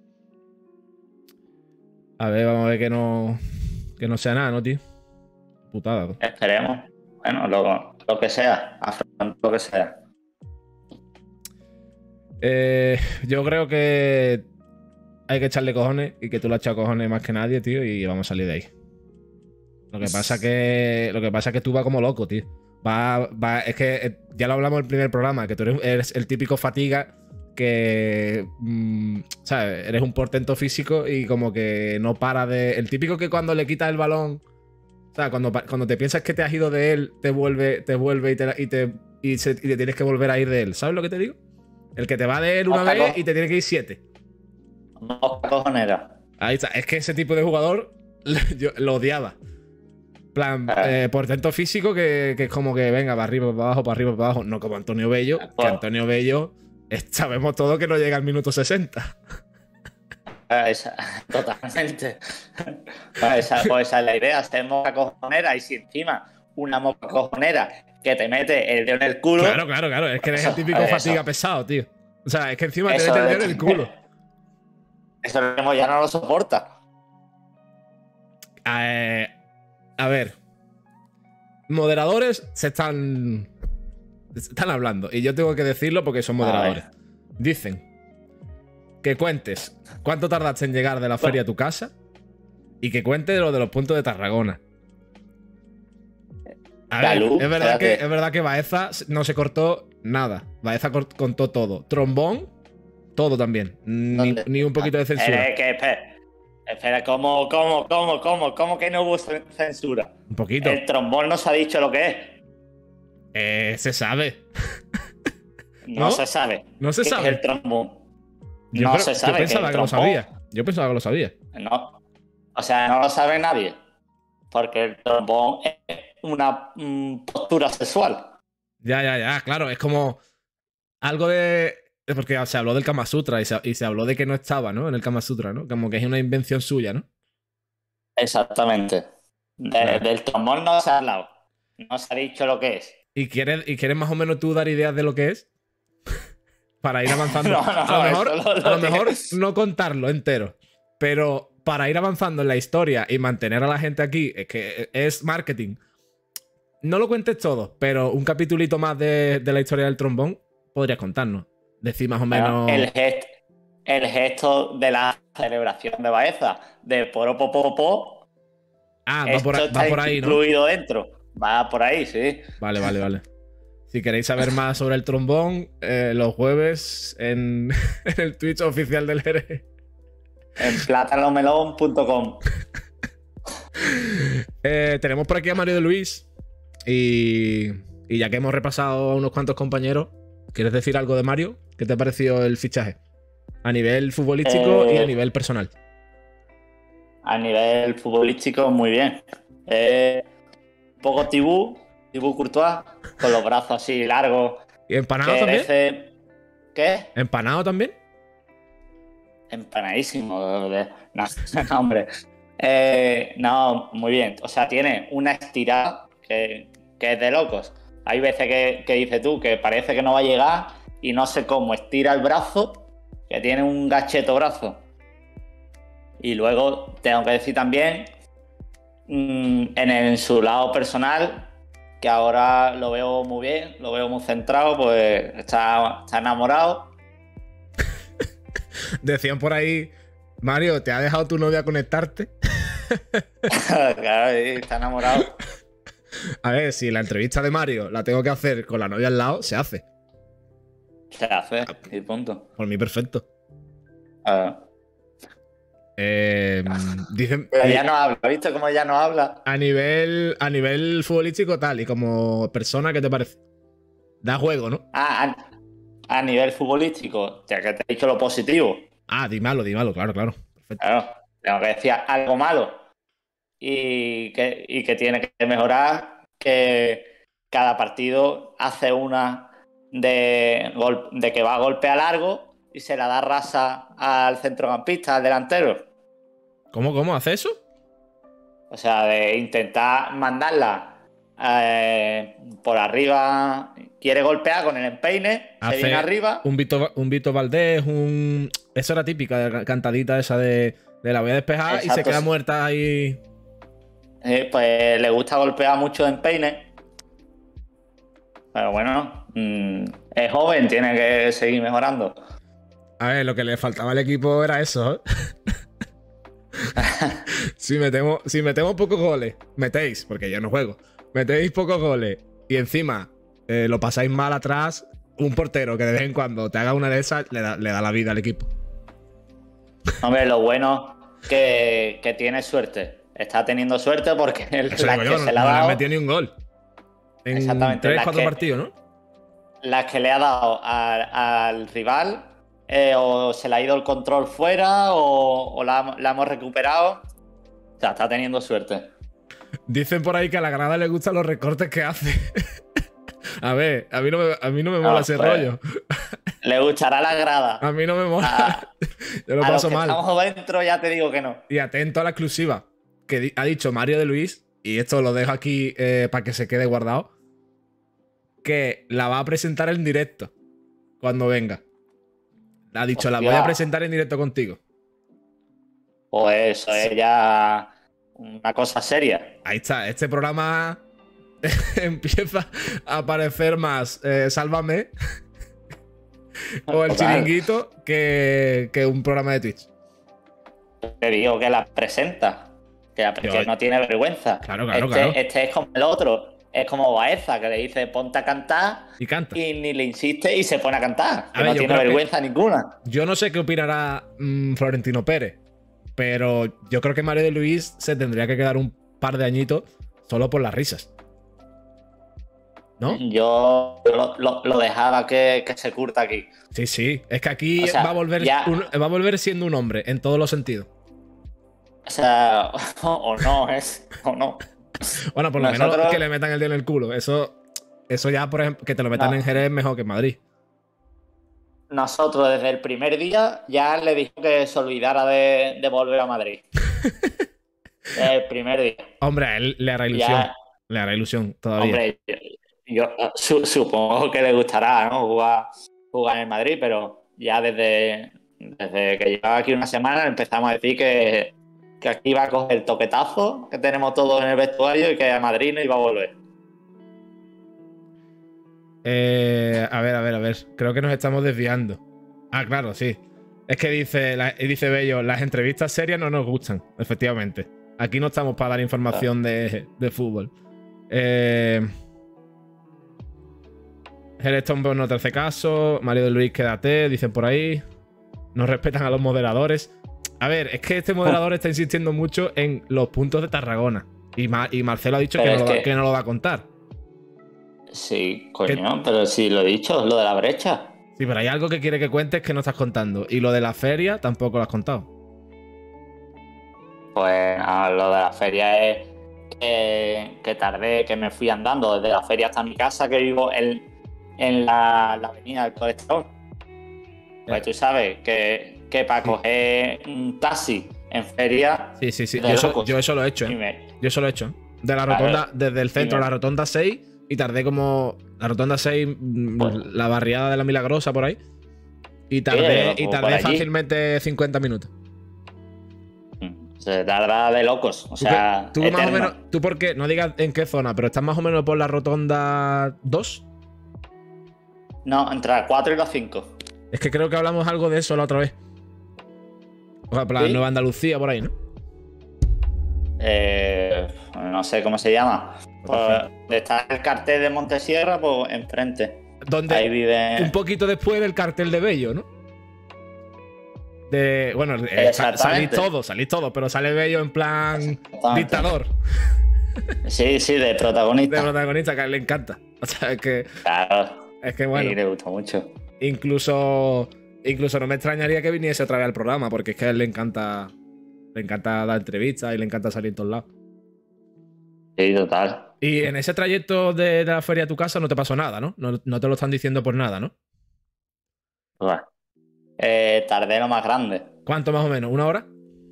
A ver, vamos a ver que no. Que no sea nada, ¿no, tío? Putada. ¿no?
Esperemos. Bueno, lo, lo que sea, afrontar lo que sea.
Eh, yo creo que hay que echarle cojones y que tú le has echado cojones más que nadie, tío, y vamos a salir de ahí. Lo que pasa que. Lo que pasa es que tú vas como loco, tío. Va, va, es que eh, ya lo hablamos en el primer programa, que tú eres, eres el típico fatiga que. mm, ¿sabes? Eres un portento físico y como que no para de. El típico que cuando le quitas el balón. O sea, cuando, pa- cuando te piensas que te has ido de él, te vuelve, te vuelve y te, y te, y se- y te tienes que volver a ir de él. ¿Sabes lo que te digo? El que te va de él una
Ojalá.
vez y te tiene que ir siete.
Mosca cojonera.
Ahí está. Es que ese tipo de jugador yo lo odiaba. Plan,
Ah.
eh, portento físico que, que es como que venga, para arriba, para abajo, para arriba, para abajo. No como Antonio Bello, que
Pues-
Antonio Bello es- sabemos todos que no llega al minuto sesenta.
Ah, esa- totalmente. Ah, esa, pues esa es la idea, ser mosca cojonera y si encima una mosca cojonera que te mete el dedo en el culo.
Claro, claro, claro. Es que eres el
Eso,
típico
eso.
fatiga pesado, tío. O sea, es que encima te
Eso
mete el
de-
dedo en el culo.
Eso mismo ya no lo soporta.
Eh, a ver. Moderadores se están. se están hablando. Y yo tengo que decirlo porque son moderadores. Dicen que cuentes cuánto tardaste en llegar de la feria a tu casa y que cuentes lo de los puntos de Tarragona. A ver,
Calú,
es verdad, que,
espérate.
es verdad que Baeza no se cortó nada. Baeza cort- contó todo. Trombón, todo también. Ni,
¿Dónde?
ni un poquito de censura.
Eh, que, espera, espera, ¿cómo, cómo, cómo, cómo, cómo que no hubo cen- censura?
Un poquito.
El trombón no se ha dicho lo que es.
Eh, se sabe.
No,
¿No?
se sabe.
No se
¿Qué
sabe.
es el trombón?
Yo,
no
creo-
se
yo
sabe que
pensaba
el
que lo
trombón-
sabía. Yo pensaba que lo sabía.
No. O sea, no lo sabe nadie. Porque el trombón es una mm, postura sexual.
Ya, ya, ya, claro. Es como algo de. es porque se habló del Kama Sutra y se, y se habló de que no estaba, ¿no? En el Kama Sutra, ¿no? Como que es una invención suya, ¿no?
Exactamente. De-
Claro.
Del trombón no se ha hablado. No se ha dicho lo que es.
¿Y quieres, ¿Y quieres más o menos tú dar ideas de lo que es? Para ir avanzando.
No, no,
a lo mejor,
eso lo- lo
a lo mejor
tienes.
no contarlo entero, pero para ir avanzando en la historia y mantener a la gente aquí, es que es marketing. No lo cuentes todo, pero un capitulito más de, de la historia del trombón podrías contarnos. Decir más o menos...
Bueno, el, gesto, el gesto de la celebración de Baeza, de poropopopo,
Ah, va
esto
por,
está
va por ahí, ¿no?
incluido dentro. Va por ahí, sí.
Vale, vale, vale. Si queréis saber más sobre el trombón, eh, los jueves en, en el Twitch oficial del Jerez.
En plátanomelón punto com.
Eh, tenemos por aquí a Mario de Luis. Y, y ya que hemos repasado a unos cuantos compañeros, ¿quieres decir algo de Mario? ¿Qué te ha parecido el fichaje? A nivel futbolístico
Eh,
y a nivel personal.
A nivel futbolístico, muy bien. Eh, un poco Tibú, Tibú Courtois, con los brazos así largos.
¿Y empanado
Que
también?
parece- ¿Qué?
¿Empanado también?
Empanadísimo. de- No, no, hombre. Eh, no, muy bien. O sea, tiene una estirada que, que es de locos. Hay veces que, que dices tú que parece que no va a llegar y no sé cómo estira el brazo, que tiene un gacheto brazo. Y luego tengo que decir también, mmm, en, el- en su lado personal, que ahora lo veo muy bien, lo veo muy centrado, pues está, está enamorado.
Decían por ahí, Mario, ¿te ha dejado tu novia conectarte?
Claro, sí, está enamorado.
A ver, si la entrevista de Mario la tengo que hacer con la novia al lado, se hace.
Se hace, y punto.
Por mí, perfecto.
Ah.
Eh, dicen,
Pero ya no habla, ¿viste cómo ya no habla?
a nivel, a nivel futbolístico tal, y como persona, ¿qué te parece? Da juego, ¿no?
Ah, a, a nivel futbolístico, ya que te he dicho lo positivo.
Ah, di malo, di malo, claro, claro. Perfecto.
Claro, tengo que decir algo malo y que, y que tiene que mejorar, que cada partido hace una de, gol, de que va a golpe a largo y se la da rasa al centrocampista, al delantero.
¿Cómo, cómo hace eso?
O sea, de intentar mandarla eh, por arriba, quiere golpear con el empeine,
Hace
se viene arriba.
Un Vito, un Vito Valdés, un... Eso era típica de la cantadita esa de, de la voy a despejar.
Exacto.
Y se queda muerta ahí.
Eh, pues le gusta golpear mucho de empeine. Pero bueno, mmm, es joven, tiene que seguir mejorando.
A ver, lo que le faltaba al equipo era eso, ¿eh? si, metemos, si metemos pocos goles, metéis, porque yo no juego, metéis pocos goles y encima eh, lo pasáis mal atrás, un portero que de vez en cuando te haga una de esas le da, le da la vida al equipo.
Hombre, lo bueno que, que tiene suerte. Está teniendo suerte porque el,
Eso
la
digo
que
yo,
se
no,
le ha
no le han
dado,
metido ni un gol. En
Exactamente,
tres,
las
cuatro
que-
partidos, ¿no?
las que le ha dado al, al rival, eh, o se le ha ido el control fuera o, o la, la hemos recuperado. O sea, está teniendo suerte.
Dicen por ahí que a la grada le gustan los recortes que hace. A ver, a mí no me, a mí no me mola
No,
ese
pues,
rollo.
Le gustará la grada.
A mí no me mola.
A,
Yo lo
a los
paso
que
mal.
estamos dentro ya te digo que no.
Y atento a la exclusiva que di- ha dicho Mario de Luis, y esto lo dejo aquí eh, para que se quede guardado, que la va a presentar en directo cuando venga. Ha dicho, la voy a
Hostia.
presentar en directo contigo.
Pues eso es ya una cosa seria.
Ahí está, este programa empieza a aparecer más eh, Sálvame o el
Total.
Chiringuito que, que un programa de Twitch.
Te digo que la presenta. Que, la- que
Yo-
no tiene vergüenza.
Claro, claro,
este,
claro.
este es como el otro. Es como Baeza, que le dice ponte a cantar
Y canta.
y ni le insiste y se pone a cantar. Que
A ver,
no
yo
tiene
creo que-
vergüenza ninguna.
Yo no sé qué opinará mm, Florentino Pérez, pero yo creo que Mario de Luis se tendría que quedar un par de añitos solo por las risas. ¿No?
Yo lo, lo- lo dejaba que, que se curta aquí.
Sí, sí. Es que aquí
O sea,
va, a volver
ya-
un- va a volver siendo un hombre en todos los sentidos.
O sea, o no, es. O no.
Bueno, por lo
Nosotros-
menos que le metan el dedo en el culo. Eso, eso ya, por ejemplo, que te lo metan
No.
en Jerez es mejor que en Madrid.
Nosotros desde el primer día ya le dijo que se olvidara de, de volver a Madrid. Desde el primer día.
Hombre, a él le hará ilusión.
Ya,
Le hará ilusión todavía.
hombre, yo, yo eh, su- supongo que le gustará, ¿no? Jugar, jugar en el Madrid, pero ya desde, desde que llevaba aquí una semana empezamos a decir que, que aquí va a coger el toquetazo que tenemos todos en el vestuario y que a Madrid no iba a volver.
Eh, a ver, a ver, a ver. Creo que nos estamos desviando. Ah, claro, sí. Es que dice, la- dice Bello, las entrevistas serias no nos gustan, efectivamente. Aquí no estamos para dar información de, de fútbol. Eh, Hellstombo no te hace caso. Mario de Luis, quédate, dicen por ahí. No respetan a los moderadores. A ver, es que este moderador está insistiendo mucho en los puntos de Tarragona. Y, Ma- y Marcelo ha dicho que
Pero
no,
es
lo va,
que-
que no lo va a contar.
Sí, coño, pero sí lo he dicho, lo de la brecha.
Sí, pero hay algo que quiere que cuentes que no estás contando. Y lo de la feria tampoco lo has contado.
Pues ah, lo de la feria es que, que tardé, que me fui andando desde la feria hasta mi casa, que vivo en, en la, la avenida del Colesterol. Pues tú sabes que, que para
Sí.
coger un taxi en feria.
Sí, sí, sí.
de
Yo eso,
locos.
yo eso lo he hecho,
Y
¿eh?
me-
Yo eso lo he hecho. De la
Claro.
rotonda, desde el centro
Y
a
me-
la rotonda seis. Y tardé como. La rotonda seis, mm,
Pues-
la barriada de la Milagrosa por ahí. Y tardé,
pero
y
por
tardé
allí.
fácilmente cincuenta minutos.
Se tarda de locos. O
¿Tú,
sea,
qué- tú más o
eterno.
menos. ¿Tú por qué? No digas en qué zona, pero estás más o menos por la rotonda dos.
No, entre las cuatro y las cinco.
Es que creo que hablamos algo de eso la otra vez. O sea, por la
¿Sí?
Nueva Andalucía, por ahí, ¿no?
Eh, no sé cómo se llama. Pues, donde está el cartel de Montesierra, pues enfrente.
Donde,
Ahí vive.
un poquito después del cartel de Bello, ¿no? De, bueno, eh, sa- salís
Exactamente.
todos, salís todos, pero sale Bello en plan
Exactamente.
dictador,
Sí, sí, de
de
protagonista.
protagonista, que a él le encanta. O sea, es que,
Claro.
es que
Sí,
bueno,
le gusta mucho.
incluso, incluso no me extrañaría que viniese otra vez al programa, porque es que a él le encanta, le encanta dar entrevistas y le encanta salir en todos lados.
Sí, total.
Y en ese trayecto de, de la feria a tu casa no te pasó nada, ¿no? No, no te lo están diciendo por nada, ¿no?
Bueno. Eh, tardé lo más grande.
¿Cuánto más o menos? ¿Una hora?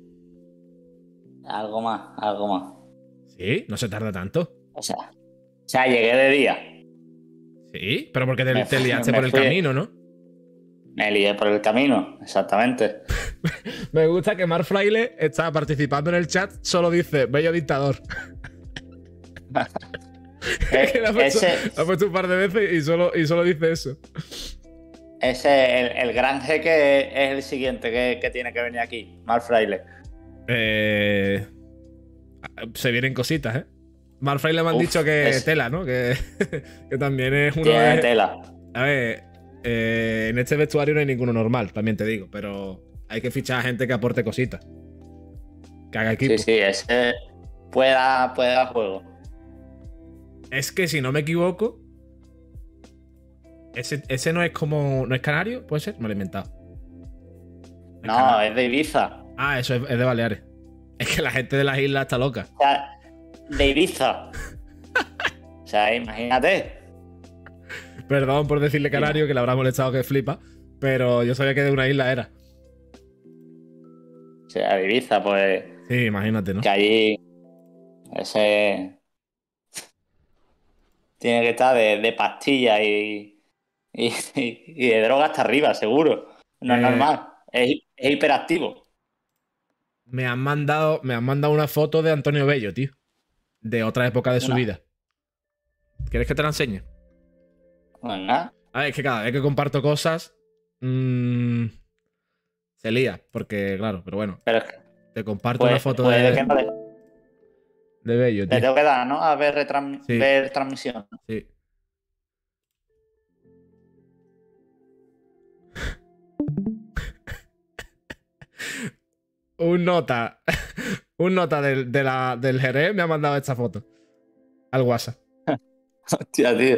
Algo más, algo más.
Sí, no se tarda tanto.
O sea, o sea, llegué de día.
Sí, pero porque te,
Me
te
fui-
liaste
me
por el
fui-
camino, ¿no?
Me lié por el camino, exactamente.
Me gusta que Mark Fraile está participando en el chat, solo dice bello dictador.
Eh,
Que lo ha, puesto,
ese
lo ha puesto un par de veces y solo, y solo dice eso.
ese el, el gran jeque es el siguiente que, que tiene que venir aquí, Mal Fraile.
Eh, se vienen cositas, ¿eh? Mark Fraile me han
Uf,
dicho que
es-
tela, ¿no? Que, que también es uno
Tiene
de...
tela.
A ver, eh, en este vestuario no hay ninguno normal, también te digo, pero hay que fichar a gente que aporte cositas. Que haga equipo.
Sí, sí, ese puede dar, puede dar juego.
Es que si no me equivoco, ese, ese no es como. ¿No es canario? ¿Puede ser? Me lo he inventado. ¿Es
No,
canario?
es de Ibiza.
Ah, eso es, es de Baleares. Es que la gente de las islas está loca.
O sea, de Ibiza. O sea, imagínate.
Perdón por decirle canario, que le habrá molestado que flipa. Pero yo sabía que de una isla era.
O sea, de Ibiza, pues
Sí, imagínate, ¿no?
que allí ese tiene que estar de, de pastillas y, y, y de droga hasta arriba, seguro. No es
Eh.
normal. Es, es hiperactivo.
Me han mandado. Me han mandado una foto de Antonio Bello, tío. De otra época de su
Una.
vida. ¿Quieres que te la enseñe?
Pues nada.
A ver, es que cada vez que comparto cosas. mmm, se lía. Porque, claro, pero bueno.
Pero es que
Te comparto
puede,
una foto
puede
de,
que no le,
de Bello,
le
tío.
tengo que dar, ¿no? A ver, retransmi-
Sí.
ver transmisión.
Sí. Un nota. Un nota del, de la, del Jerez me ha mandado esta foto. Al WhatsApp.
Hostia, tío.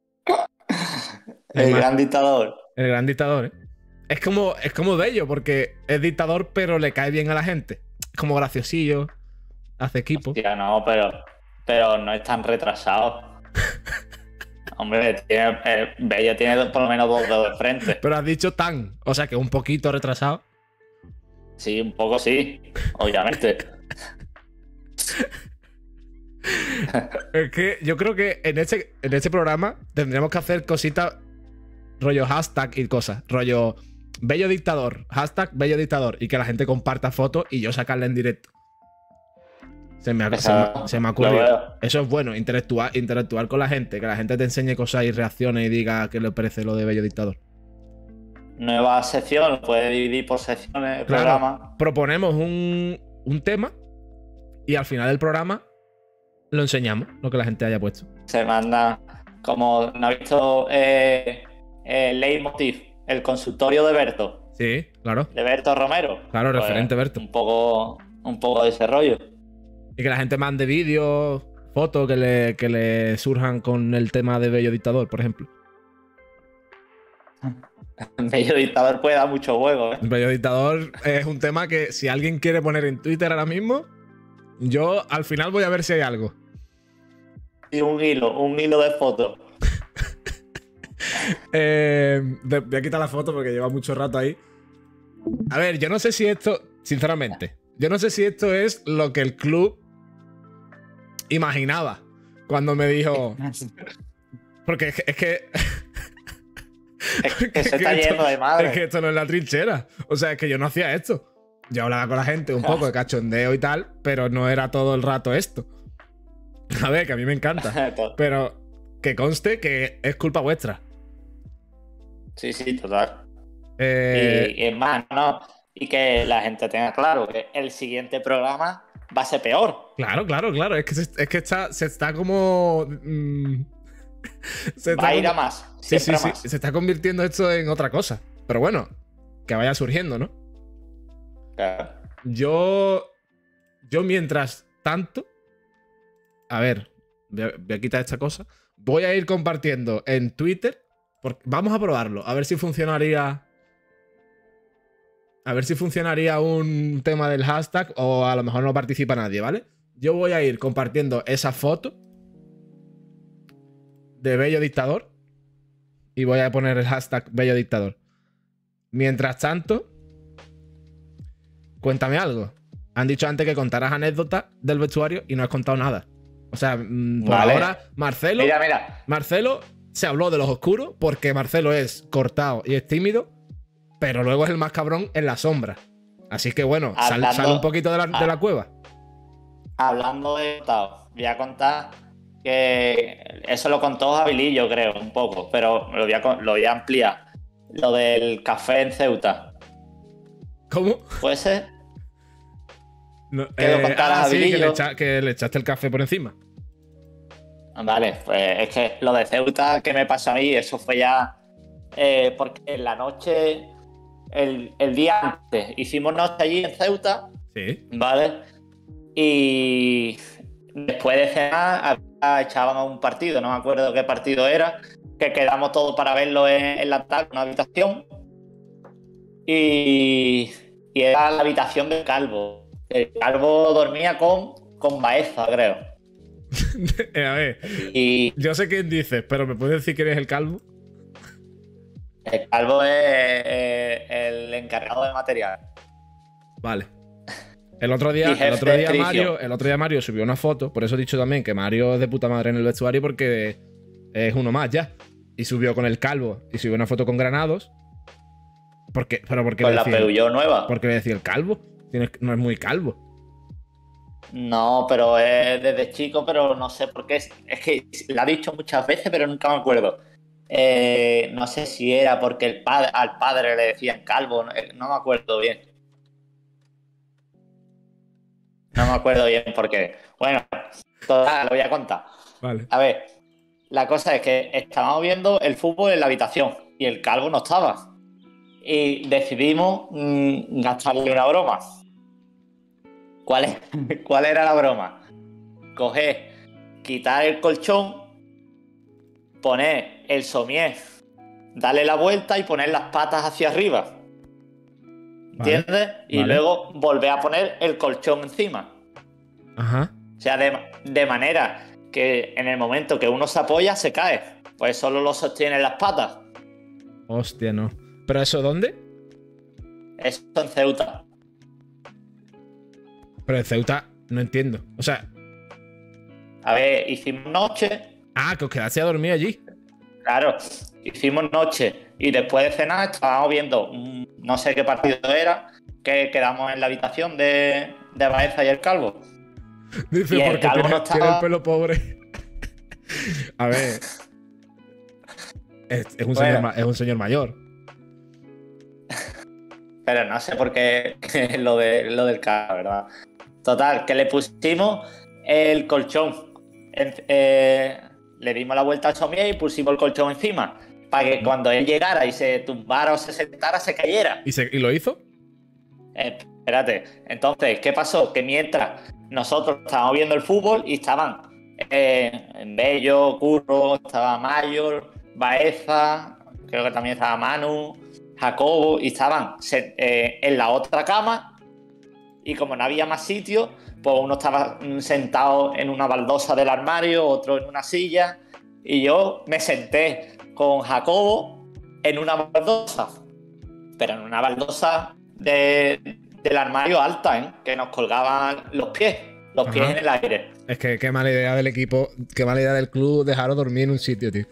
El
El
más-
gran dictador.
El gran dictador, ¿eh? Es como, es como Bello, porque es dictador, pero le cae bien a la gente. Es como graciosillo. Hace equipo.
Hostia, no, pero, pero no es tan retrasado. Hombre, tiene, eh, Bello tiene por lo menos dos dedos de frente.
Pero has dicho tan. O sea que un poquito retrasado.
Sí, un poco sí, obviamente.
Es que yo creo que en este, en este programa tendríamos que hacer cositas rollo hashtag y cosas. Rollo bello dictador, hashtag bello dictador. Y que la gente comparta fotos y yo sacarla en directo. Se me, ha, se, me, se me ha ocurrido. Eso es bueno, interactuar, interactuar con la gente. Que la gente te enseñe cosas y reaccione y diga qué le parece lo de bello dictador.
Nueva sección, puede dividir por secciones el
claro,
programa.
Proponemos un, un tema y al final del programa lo enseñamos, lo que la gente haya puesto.
Se manda, como no ha visto eh, el leitmotiv, el consultorio de Berto.
Sí, claro.
De Berto Romero.
Claro,
pues,
referente Berto.
Un poco, un poco de ese rollo.
Y que la gente mande vídeos, fotos que le, que le surjan con el tema de bello dictador, por ejemplo.
Bello dictador puede dar mucho juego, ¿eh?
Bello dictador es un tema que si alguien quiere poner en Twitter ahora mismo, yo al final voy a ver si hay algo.
Y un hilo, un hilo de fotos.
eh, voy a quitar la foto porque lleva mucho rato ahí. A ver, yo no sé si esto, sinceramente, yo no sé si esto es lo que el club imaginaba cuando me dijo... Porque es que... Es que
Es que se está yendo de madre.
Es que esto no es la trinchera. O sea, es que yo no hacía esto. Yo hablaba con la gente un poco de cachondeo y tal, pero no era todo el rato esto. A ver, que a mí me encanta. Pero que conste que es culpa vuestra.
Sí, sí, total.
Eh...
Y, y es más, ¿no? Y que la gente tenga claro que el siguiente programa va a ser peor.
Claro, claro, claro. Es que, se, es que está, se está como... Mmm...
Se va a ir a más.
Sí, sí,
más.
sí. Se está convirtiendo esto en otra cosa. Pero bueno, que vaya surgiendo, ¿no?
Claro.
Yo. Yo, mientras tanto. A ver, voy a, voy a quitar esta cosa. Voy a ir compartiendo en Twitter. Porque vamos a probarlo. A ver si funcionaría. A ver si funcionaría un tema del hashtag. O a lo mejor no participa nadie, ¿vale? Yo voy a ir compartiendo esa foto de bello dictador y voy a poner el hashtag bello dictador. Mientras tanto, cuéntame algo. Han dicho antes que contarás anécdotas del vestuario y no has contado nada. O sea, por vale. ahora, Marcelo,
mira, mira.
Marcelo se habló de los oscuros porque Marcelo es cortado y es tímido, pero luego es el más cabrón en la sombra. Así que bueno, hablando, sal, sal un poquito de la, a, de la cueva.
Hablando de cortado, voy a contar que eso lo contó Jabilillo, creo, un poco, pero lo voy, a, lo voy a ampliar. Lo del café en Ceuta.
¿Cómo?
¿Puede ser?
No, que eh, lo contara ah, sí, que, le echa, que le echaste el café por encima.
Vale, pues es que lo de Ceuta que me pasó a mí, eso fue ya... Eh, porque en la noche, el, el día antes, hicimos noche allí en Ceuta.
Sí.
¿Vale? Y después de cenar... echábamos un partido, no me acuerdo qué partido era, que quedamos todos para verlo en, en la tarde, en una habitación, y, y era la habitación del Calvo. El Calvo dormía con, con Baeza, creo.
A ver, y yo sé quién dices, pero ¿me puedes decir quién es el Calvo?
El Calvo es eh, el encargado de material.
Vale. El otro día, el otro día Mario, el otro día Mario subió una foto, por eso he dicho también que Mario es de puta madre en el vestuario porque es uno más ya. Y subió con el Calvo y subió una foto con Granados. Porque, pero porque
con la Peugeot nueva.
Porque le decía el Calvo. Tienes, no es muy calvo.
No, pero es desde chico, pero no sé por qué. Es, es que la ha dicho muchas veces, pero nunca me acuerdo. Eh, no sé si era porque el padre, al padre le decían calvo, no, no me acuerdo bien. No me acuerdo bien por qué. Bueno, total, lo voy a contar.
Vale.
A ver, la cosa es que estábamos viendo el fútbol en la habitación y el Calvo no estaba. Y decidimos mmm, gastarle una broma. ¿Cuál, es? ¿Cuál era la broma? Coger, quitar el colchón, poner el somier, darle la vuelta y poner las patas hacia arriba. ¿Entiendes? Vale, y vale. Luego volver a poner el colchón encima.
Ajá.
O sea, de, de manera que en el momento que uno se apoya, se cae. Pues solo lo sostienen las patas.
Hostia, no. ¿Pero eso dónde?
Eso en Ceuta.
Pero en Ceuta no entiendo. O sea...
A ver, hicimos noche.
Ah, que os quedaste a dormir allí.
Claro, hicimos noche y después de cenar estábamos viendo, mm, no sé qué partido era, que quedamos en la habitación de, de Baeza y el Calvo.
Dice,
Y el
porque
Calvo
tiene,
no
tiene el
estaba...
pelo pobre. A ver. Es, es un
Bueno.
señor, ma- es un señor mayor.
Pero no sé por qué lo, de, lo del Calvo, ¿verdad? Total, que le pusimos el colchón. En- eh, le dimos la vuelta al somier y pusimos el colchón encima. Para que cuando él llegara y se tumbara o se sentara, se cayera.
¿Y, se- y lo hizo?
Eh, espérate. Entonces, ¿qué pasó? Que mientras nosotros estábamos viendo el fútbol y estaban eh, Bello, Curro, estaba Mayor, Baeza, creo que también estaba Manu, Jacobo, y estaban se- eh, en la otra cama. Y como no había más sitio, pues uno estaba mm, sentado en una baldosa del armario, otro en una silla. Y yo me senté con Jacobo en una baldosa. Pero en una baldosa de, del armario alta, ¿eh? Que nos colgaban los pies. Los
Ajá.
pies en el aire.
Es que qué mala idea del equipo, qué mala idea del club dejaros dormir en un sitio, tío.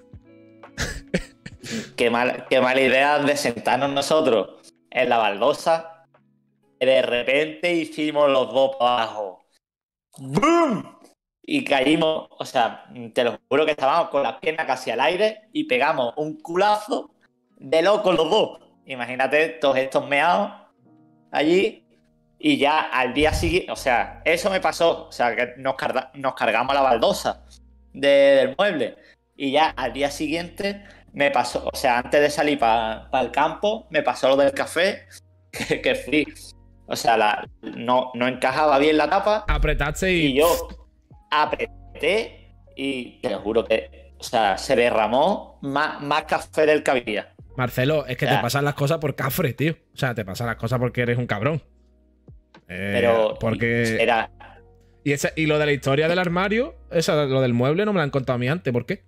Qué, mal, qué mala idea de sentarnos nosotros en la baldosa. De repente hicimos los dos para abajo. ¡Bum! Y caímos, o sea, te lo juro que estábamos con las piernas casi al aire y pegamos un culazo de loco los dos. Imagínate todos estos meados allí y ya al día siguiente, o sea, eso me pasó, o sea, que nos, carga, nos cargamos la baldosa de, del mueble y ya al día siguiente me pasó, o sea, antes de salir para pa el campo, me pasó lo del café, que, que fui, o sea, la, no, no encajaba bien la tapa.
Apretaste y...
Y yo apreté y te lo juro que, o sea, se derramó más, más café del que había.
Marcelo, es que
Ya.
te pasan las cosas por cafre, tío. O sea, te pasan las cosas porque eres un cabrón. Eh,
Pero
porque...
era...
Y, esa, y lo de la historia del armario, esa, lo del mueble, no me lo han contado a mí antes. ¿Por qué?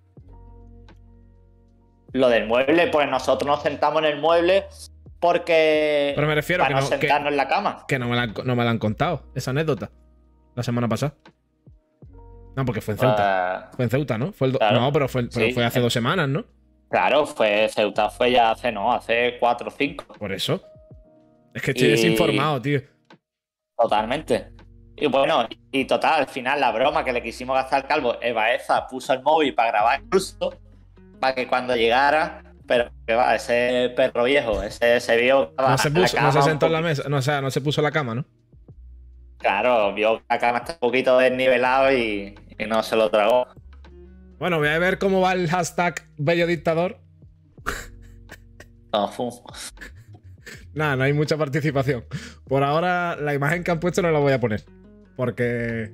Lo del mueble, pues nosotros nos sentamos en el mueble porque...
Pero me refiero
para
que
no
no, que,
sentarnos en la cama.
que no, me la, han- no me la han contado, esa anécdota. La semana pasada. No, porque fue en Ceuta.
Pues,
Fue en Ceuta, ¿no? Fue el do-
claro.
No, pero fue, pero
Sí.
fue hace dos semanas, ¿no?
claro, fue Ceuta, fue ya hace, no, hace cuatro o cinco.
Por eso. Es que estoy
Y-
desinformado, tío.
Totalmente. Y bueno, y total, al final la broma que le quisimos gastar al Calvo, Baeza puso el móvil para grabar incluso, para que cuando llegara, pero que va, ese perro viejo, ese se vio...
No se, puso, no se sentó en la
mesa.
mesa, no, o sea, no se puso en la cama, ¿no?
Claro, vio que la cama está un poquito desnivelado y, y no se lo tragó.
Bueno, voy a ver cómo va el hashtag Bello Dictador.
No, fum.
Nada, no hay mucha participación. Por ahora, la imagen que han puesto no la voy a poner. Porque...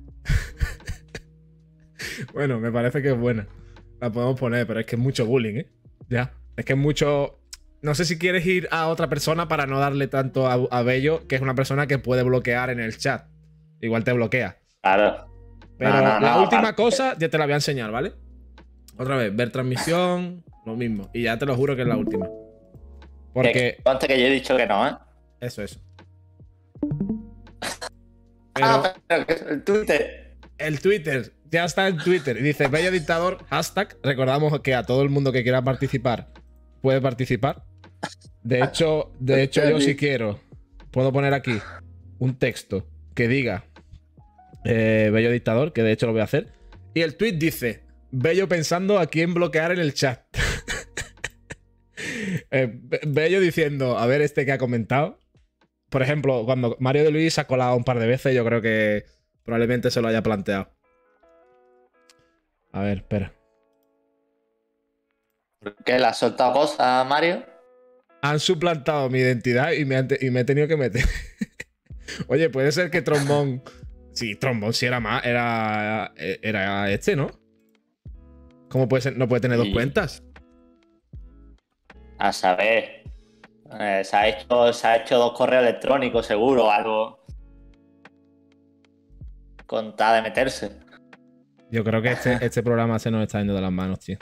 bueno, me parece que es buena. La podemos poner, pero es que es mucho bullying, ¿eh? Ya. Es que es mucho... No sé si quieres ir a otra persona para no darle tanto a, a Bello, que es una persona que puede bloquear en el chat. Igual te bloquea.
Claro.
Pero
No, no,
la
no,
última
aparte-
cosa ya te la voy a enseñar, ¿vale? Otra vez, ver transmisión, lo mismo. Y ya te lo juro que es la última. Porque...
Que conste que yo he dicho que no, ¿eh?
Eso, eso. Pero
Ah, pero que el Twitter.
el Twitter, ya está en Twitter. Y dice, Bello Dictador, hashtag. Recordamos que a todo el mundo que quiera participar puede participar. De hecho, de hecho yo si quiero, puedo poner aquí un texto que diga eh, Bello Dictador, que de hecho lo voy a hacer. Y el tweet dice, Bello pensando a quién bloquear en el chat. Eh, Be- Bello diciendo, a ver este que ha comentado. Por ejemplo, cuando Mario de Luis ha colado un par de veces, yo creo que probablemente se lo haya planteado. A ver, espera.
¿Qué le has soltado cosas, Mario?
Han suplantado mi identidad y me, han te- y me he tenido que meter. Oye, puede ser que Trombón... Sí, Trombón sí era más... Era, era este, ¿no? ¿Cómo puede ser? No puede tener dos
Sí.
cuentas.
A saber. Eh, se, ha hecho, se ha hecho dos correos electrónicos, seguro, o algo. Con tal de meterse.
Yo creo que este, este programa se nos está yendo de las manos, tío.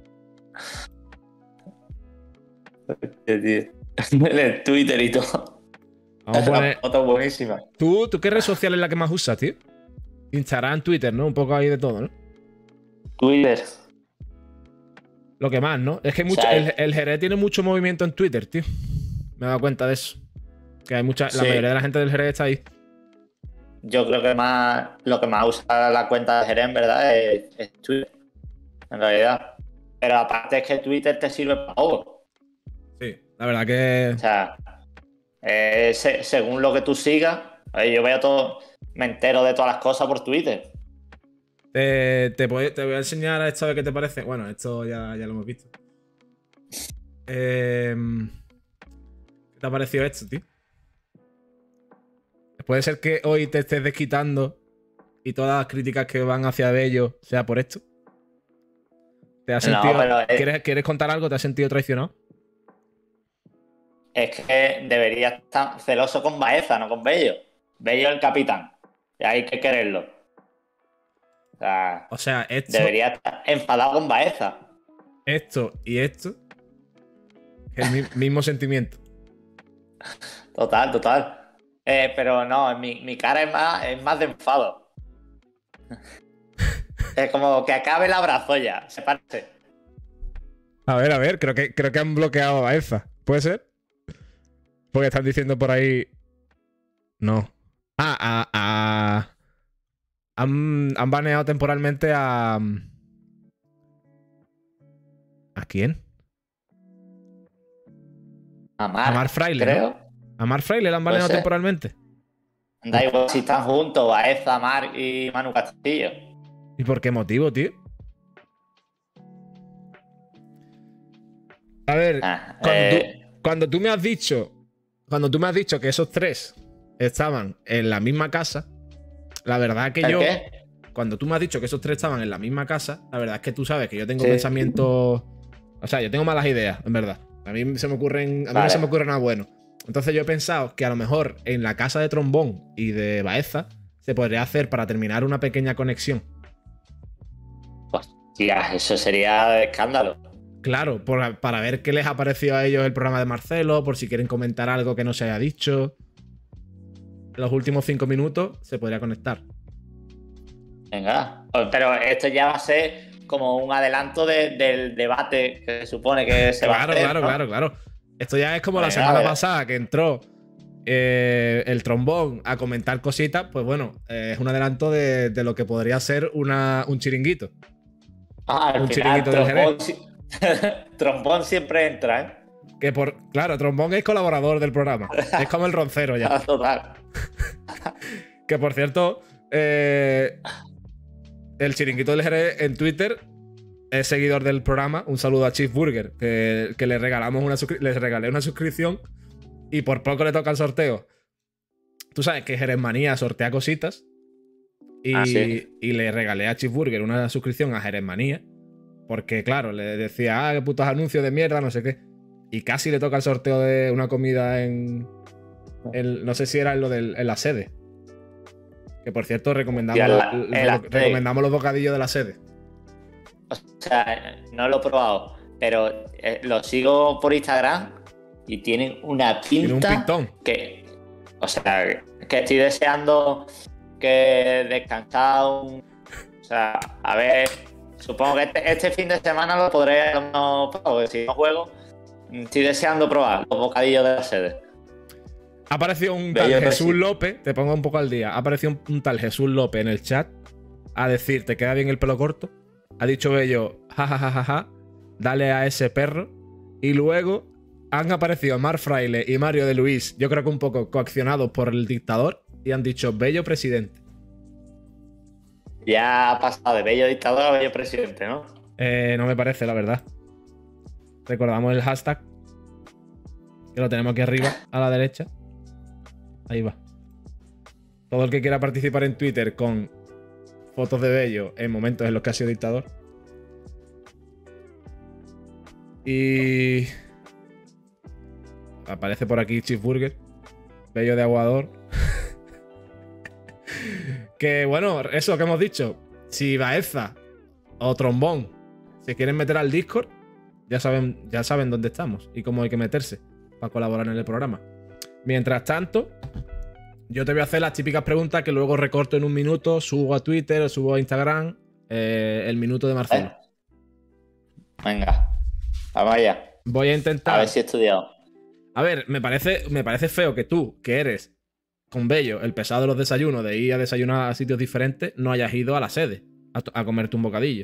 En el Twitter y todo.
Vamos a poner...
Foto buenísima.
¿Tú, ¿Tú qué red social es la que más usas, tío? Instagram, Twitter, ¿no? Un poco ahí de todo, ¿no?
Twitter.
Lo que más, ¿no? Es que mucho,
O sea,
el, el Jerez tiene mucho movimiento en Twitter, tío. Me he dado cuenta de eso. Que hay mucha.
Sí.
La mayoría de la gente del Jerez está ahí.
Yo creo que más lo que más usa la cuenta de Jerez, en verdad, es, es Twitter. En realidad. Pero aparte es que Twitter te sirve para todo.
Sí, la verdad que.
O sea, eh, se- según lo que tú sigas, eh, yo veo todo, me entero de todas las cosas por Twitter.
Te, te, voy, te voy a enseñar esto a ver qué te parece. Bueno, esto ya, ya lo hemos visto. Eh, ¿Qué te ha parecido esto, tío? Puede ser que hoy te estés desquitando y todas las críticas que van hacia Bello sea por esto. ¿Te has
No,
sentido,
pero es-
¿quieres, ¿Quieres contar algo? ¿Te has sentido traicionado?
Es que debería estar celoso con Baeza, no con Bello. Bello es el capitán. Y hay que quererlo. O sea,
O sea, esto,
debería estar enfadado con Baeza.
esto y esto es el mi- mismo sentimiento.
Total, total. Eh, pero no, mi, mi cara es más, es más de enfado. Es como que acabe el abrazo ya, se parte.
A ver, a ver, creo que, creo que han bloqueado a Baeza. ¿Puede ser? Porque están diciendo por ahí. No. Ah, a. a- Han, han baneado temporalmente a. ¿A quién?
A Mar,
A Mar Fraile, ¿no?
creo.
A Mar Fraile la han
Puede
baneado
ser.
temporalmente.
Da igual si están juntos, Baeza, Mar y Manu Castillo.
¿Y por qué motivo, tío? A ver,
Ah,
cuando,
eh,
tú, cuando tú me has dicho. Cuando tú me has dicho que esos tres estaban en la misma casa, la verdad que
¿el
yo.
qué?
Cuando tú me has dicho que esos tres estaban en la misma casa, la verdad es que tú sabes que yo tengo
Sí.
pensamientos. O sea, yo tengo malas ideas, en verdad. A mí se me ocurren. A mí no
Vale.
se me ocurre nada bueno. Entonces yo he pensado que a lo mejor en la casa de Trombón y de Baeza se podría hacer para terminar una pequeña conexión.
Hostia, eso sería escándalo.
Claro, por- para ver qué les ha parecido a ellos el programa de Marcelo, por si quieren comentar algo que no se haya dicho. Los últimos cinco minutos se podría conectar.
Venga. Pero esto ya va a ser como un adelanto de- del debate que se supone que se va a
Claro,
hacer,
claro,
¿no?
claro, claro. Esto ya es como la
Venga,
semana
a ver.
pasada que entró eh, el Trombón a comentar cositas. Pues bueno, eh, es un adelanto de, de lo que podría ser una, un chiringuito.
Ah, al
Un
final,
chiringuito del
trombón, si- trombón siempre entra, ¿eh?
Que por. Claro, Trombón es colaborador del programa. Es como el roncero ya.
Ah, total.
Que por cierto, eh, el chiringuito del Jerez en Twitter es seguidor del programa. Un saludo a Cheeseburger, que, que le regalamos una suscri- les regalé una suscripción y por poco le toca el sorteo. Tú sabes que Jerez Manía sortea cositas y,
Ah, sí.
y le regalé a Cheeseburger una suscripción a Jerez Manía porque, claro, le decía, ah, qué putos anuncios de mierda, no sé qué. Y casi le toca el sorteo de una comida en. en- no sé si era en, lo del, en la sede. Que por cierto, recomendamos,
Y en la-
lo-
en la
lo-
sede.
recomendamos los bocadillos de la sede.
O sea, no lo he probado, pero eh, lo sigo por Instagram y tienen una
Tiene un
pinta
pintón.
que, o sea, que estoy deseando que descansar un, o sea, a ver, supongo que este, este fin de semana lo podré, no, porque si no juego, estoy deseando probar los bocadillos de la sede.
Ha aparecido un tal
Bello
Jesús
Reci-
López, te pongo un poco al día. Ha aparecido un, un tal Jesús López en el chat a decir, ¿te queda bien el pelo corto? Ha dicho Bello, jajajaja, dale a ese perro. Y luego han aparecido Mar Fraile y Mario de Luis, yo creo que un poco coaccionados por el dictador, y han dicho, Bello presidente.
Ya ha pasado de bello dictador a bello presidente, ¿no?
Eh, no me parece, la verdad. Recordamos el hashtag, que lo tenemos aquí arriba, a la derecha. Ahí va. Todo el que quiera participar en Twitter con fotos de Bello en momentos en los que ha sido dictador. Y aparece por aquí Cheeseburger, Bello de Aguador. Que bueno, eso que hemos dicho. Si Baeza o Trombón se quieren meter al Discord, ya saben, ya saben dónde estamos y cómo hay que meterse para colaborar en el programa. Mientras tanto, Yo te voy a hacer las típicas preguntas que luego recorto en un minuto, subo a Twitter, subo a Instagram, eh, el minuto de Marcelo.
¿Eh? Venga, vamos allá.
Voy a intentar...
A ver si he estudiado.
A ver, me parece, me parece feo que tú, que eres con Bello, el pesado de los desayunos, de ir a desayunar a sitios diferentes, no hayas ido a la sede a, a comerte un bocadillo.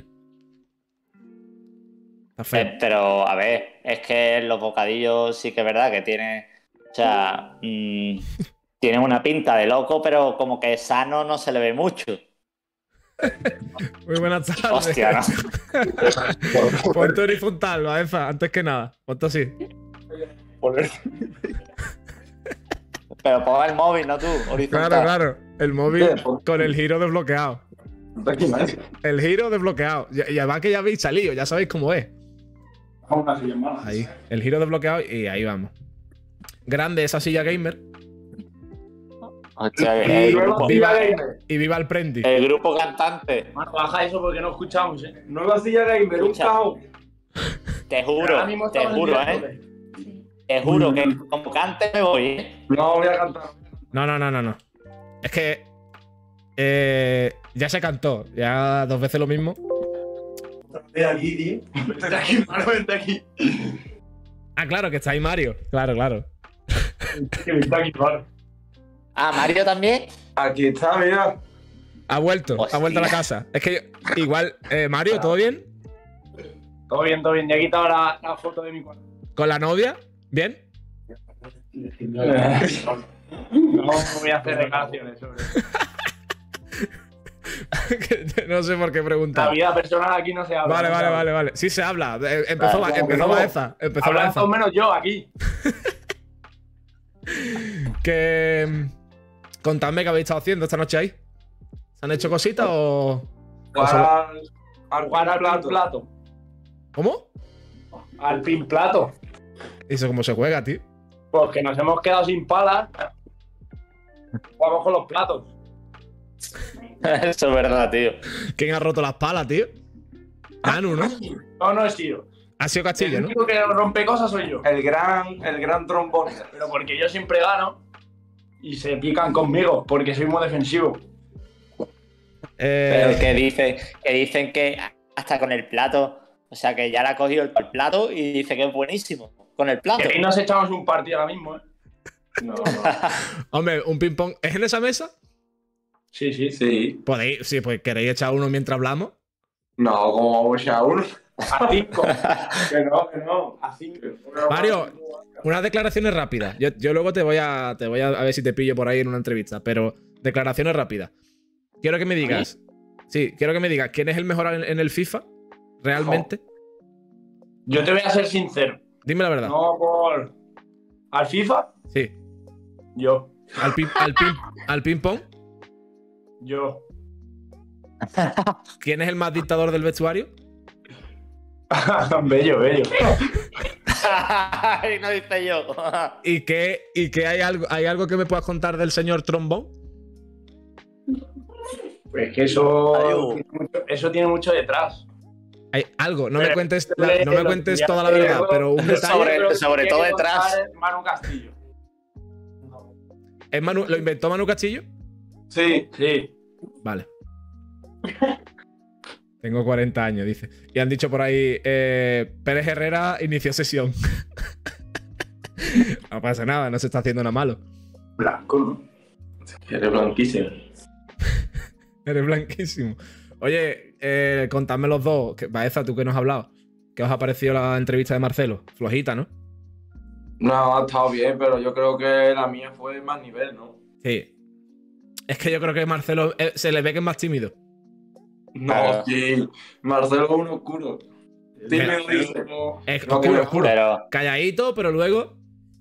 Está feo.
Eh, pero, a ver, es que los bocadillos sí que es verdad que tienen... O sea, mmm, tienen una pinta de loco, pero como que sano no se le ve mucho.
Muy buenas tardes.
Hostia, ¿no?
Ponte horizontal, Baeza, antes que nada. Ponte así.
Pero pon el móvil, no tú, horizontal.
Claro, claro. El móvil con el giro desbloqueado. El giro desbloqueado. Y y además que ya habéis salido, ya sabéis cómo es. Ahí. El giro desbloqueado y ahí vamos. Grande esa silla gamer.
Hostia, el, grupo,
Viva, y viva el Prendi.
el grupo cantante.
Mano, baja eso porque no escuchamos, ¿eh?
Nueva silla gamer, un
Escucha.
cajón.
Te juro,
Ahora mismo
te
estamos en
juro,
directo,
¿eh? Te juro que como cante me voy, ¿eh?
No voy a cantar.
No, no, no, no, no. Es que eh, ya se cantó. Ya dos veces lo mismo.
Vente aquí, tío.
Vente aquí, mano, vente aquí.
Ah, claro, que está ahí Mario. Claro, claro.
Vente aquí, vale.
Ah, Mario también.
Aquí está, mira.
Ha vuelto,
Hostia.
ha vuelto a la casa. Es que igual, eh, Mario, ¿todo bien?
Todo bien, todo bien. Ya he quitado la, la foto de mi cuarto.
¿Con la novia? ¿Bien?
No, no voy a hacer declaraciones sobre eso.
No sé por qué
La
preguntar.
vida personal aquí no se habla.
Vale,
no se
vale,
habla.
vale, vale. Sí se habla. Eh, Empezó,
Vale,
empezó
¿cómo que no?
Baeza. Empezó
Hablan
Baeza.
todos menos yo aquí.
Que. mm, Contadme qué habéis estado haciendo esta noche ahí. ¿Se han hecho cositas o.? o solo-
Al, al
Jugar al
plato.
pin plato.
¿Cómo?
Al pin plato.
¿Eso cómo se juega, tío?
Pues que nos hemos quedado sin palas. Jugamos con los platos.
Eso es verdad, tío.
¿Quién ha roto las palas, tío? Manu, ¿no?
No, no he sido.
Ha sido Castillo,
El
¿no?
único que rompe cosas soy yo.
El gran, el gran trombón.
Pero porque yo siempre gano y se pican conmigo, porque soy muy defensivo.
Pero
Eh,
que dicen, que dicen que hasta con el plato, o sea que ya le ha cogido el, el plato y dice que es buenísimo. Con el plato.
Que ahí nos echamos un partido ahora mismo, ¿eh?
No, no.
hombre, un ping-pong. ¿Es en esa mesa?
Sí, sí.
Sí.
Podéis, sí, pues queréis echar uno mientras hablamos.
No, como vamos a echar uno.
A cinco.
Que no, que no.
A cinco.
Mario, unas declaraciones rápidas. Yo, yo luego te voy a. Te voy a, a ver si te pillo por ahí en una entrevista. Pero declaraciones rápidas. Quiero que me digas. Sí, quiero que me digas quién es el mejor en, en el FIFA. Realmente.
Yo te voy a ser sincero.
Dime la verdad.
No por. ¿Al FIFA?
Sí.
Yo.
Al ping, al ping, al ping pong.
Yo.
¿Quién es el más dictador del vestuario?
Bello, bello.
Y no dice yo.
¿Y qué, y qué hay algo, hay algo que me puedas contar del señor trombón?
Pues que eso.
Adiós.
tiene mucho- Eso tiene mucho detrás.
Hay algo. No me
Pero-
cuentes, la- no me
pero-
cuentes
ya-
toda la verdad, pero un detalle.
Sobre-
Pero
sobre
tiene
todo
que
detrás.
contar Manu Castillo.
¿Es Manu- ¿Lo inventó Manu Castillo?
Sí.
Sí.
Vale. Tengo cuarenta años, dice. Y han dicho por ahí, eh, Pérez Herrera inició sesión. No pasa nada, no se está haciendo nada malo.
Blanco, ¿no?
Eres blanquísimo.
Eres blanquísimo. Oye, eh, contadme los dos. Que- Baeza, tú que nos has hablado. ¿Qué os ha parecido la entrevista de Marcelo? Flojita, ¿no?
No, ha estado bien, pero yo creo que la mía fue más nivel, ¿no?
Sí. Es que yo creo que Marcelo eh, se le ve que es más tímido.
No,
Claro.
sí. Marcelo es un oscuro. Dime,
Pero-
dice.
Es
No,
oscuro,
que me
oscuro.
Pero,
Calladito, pero luego.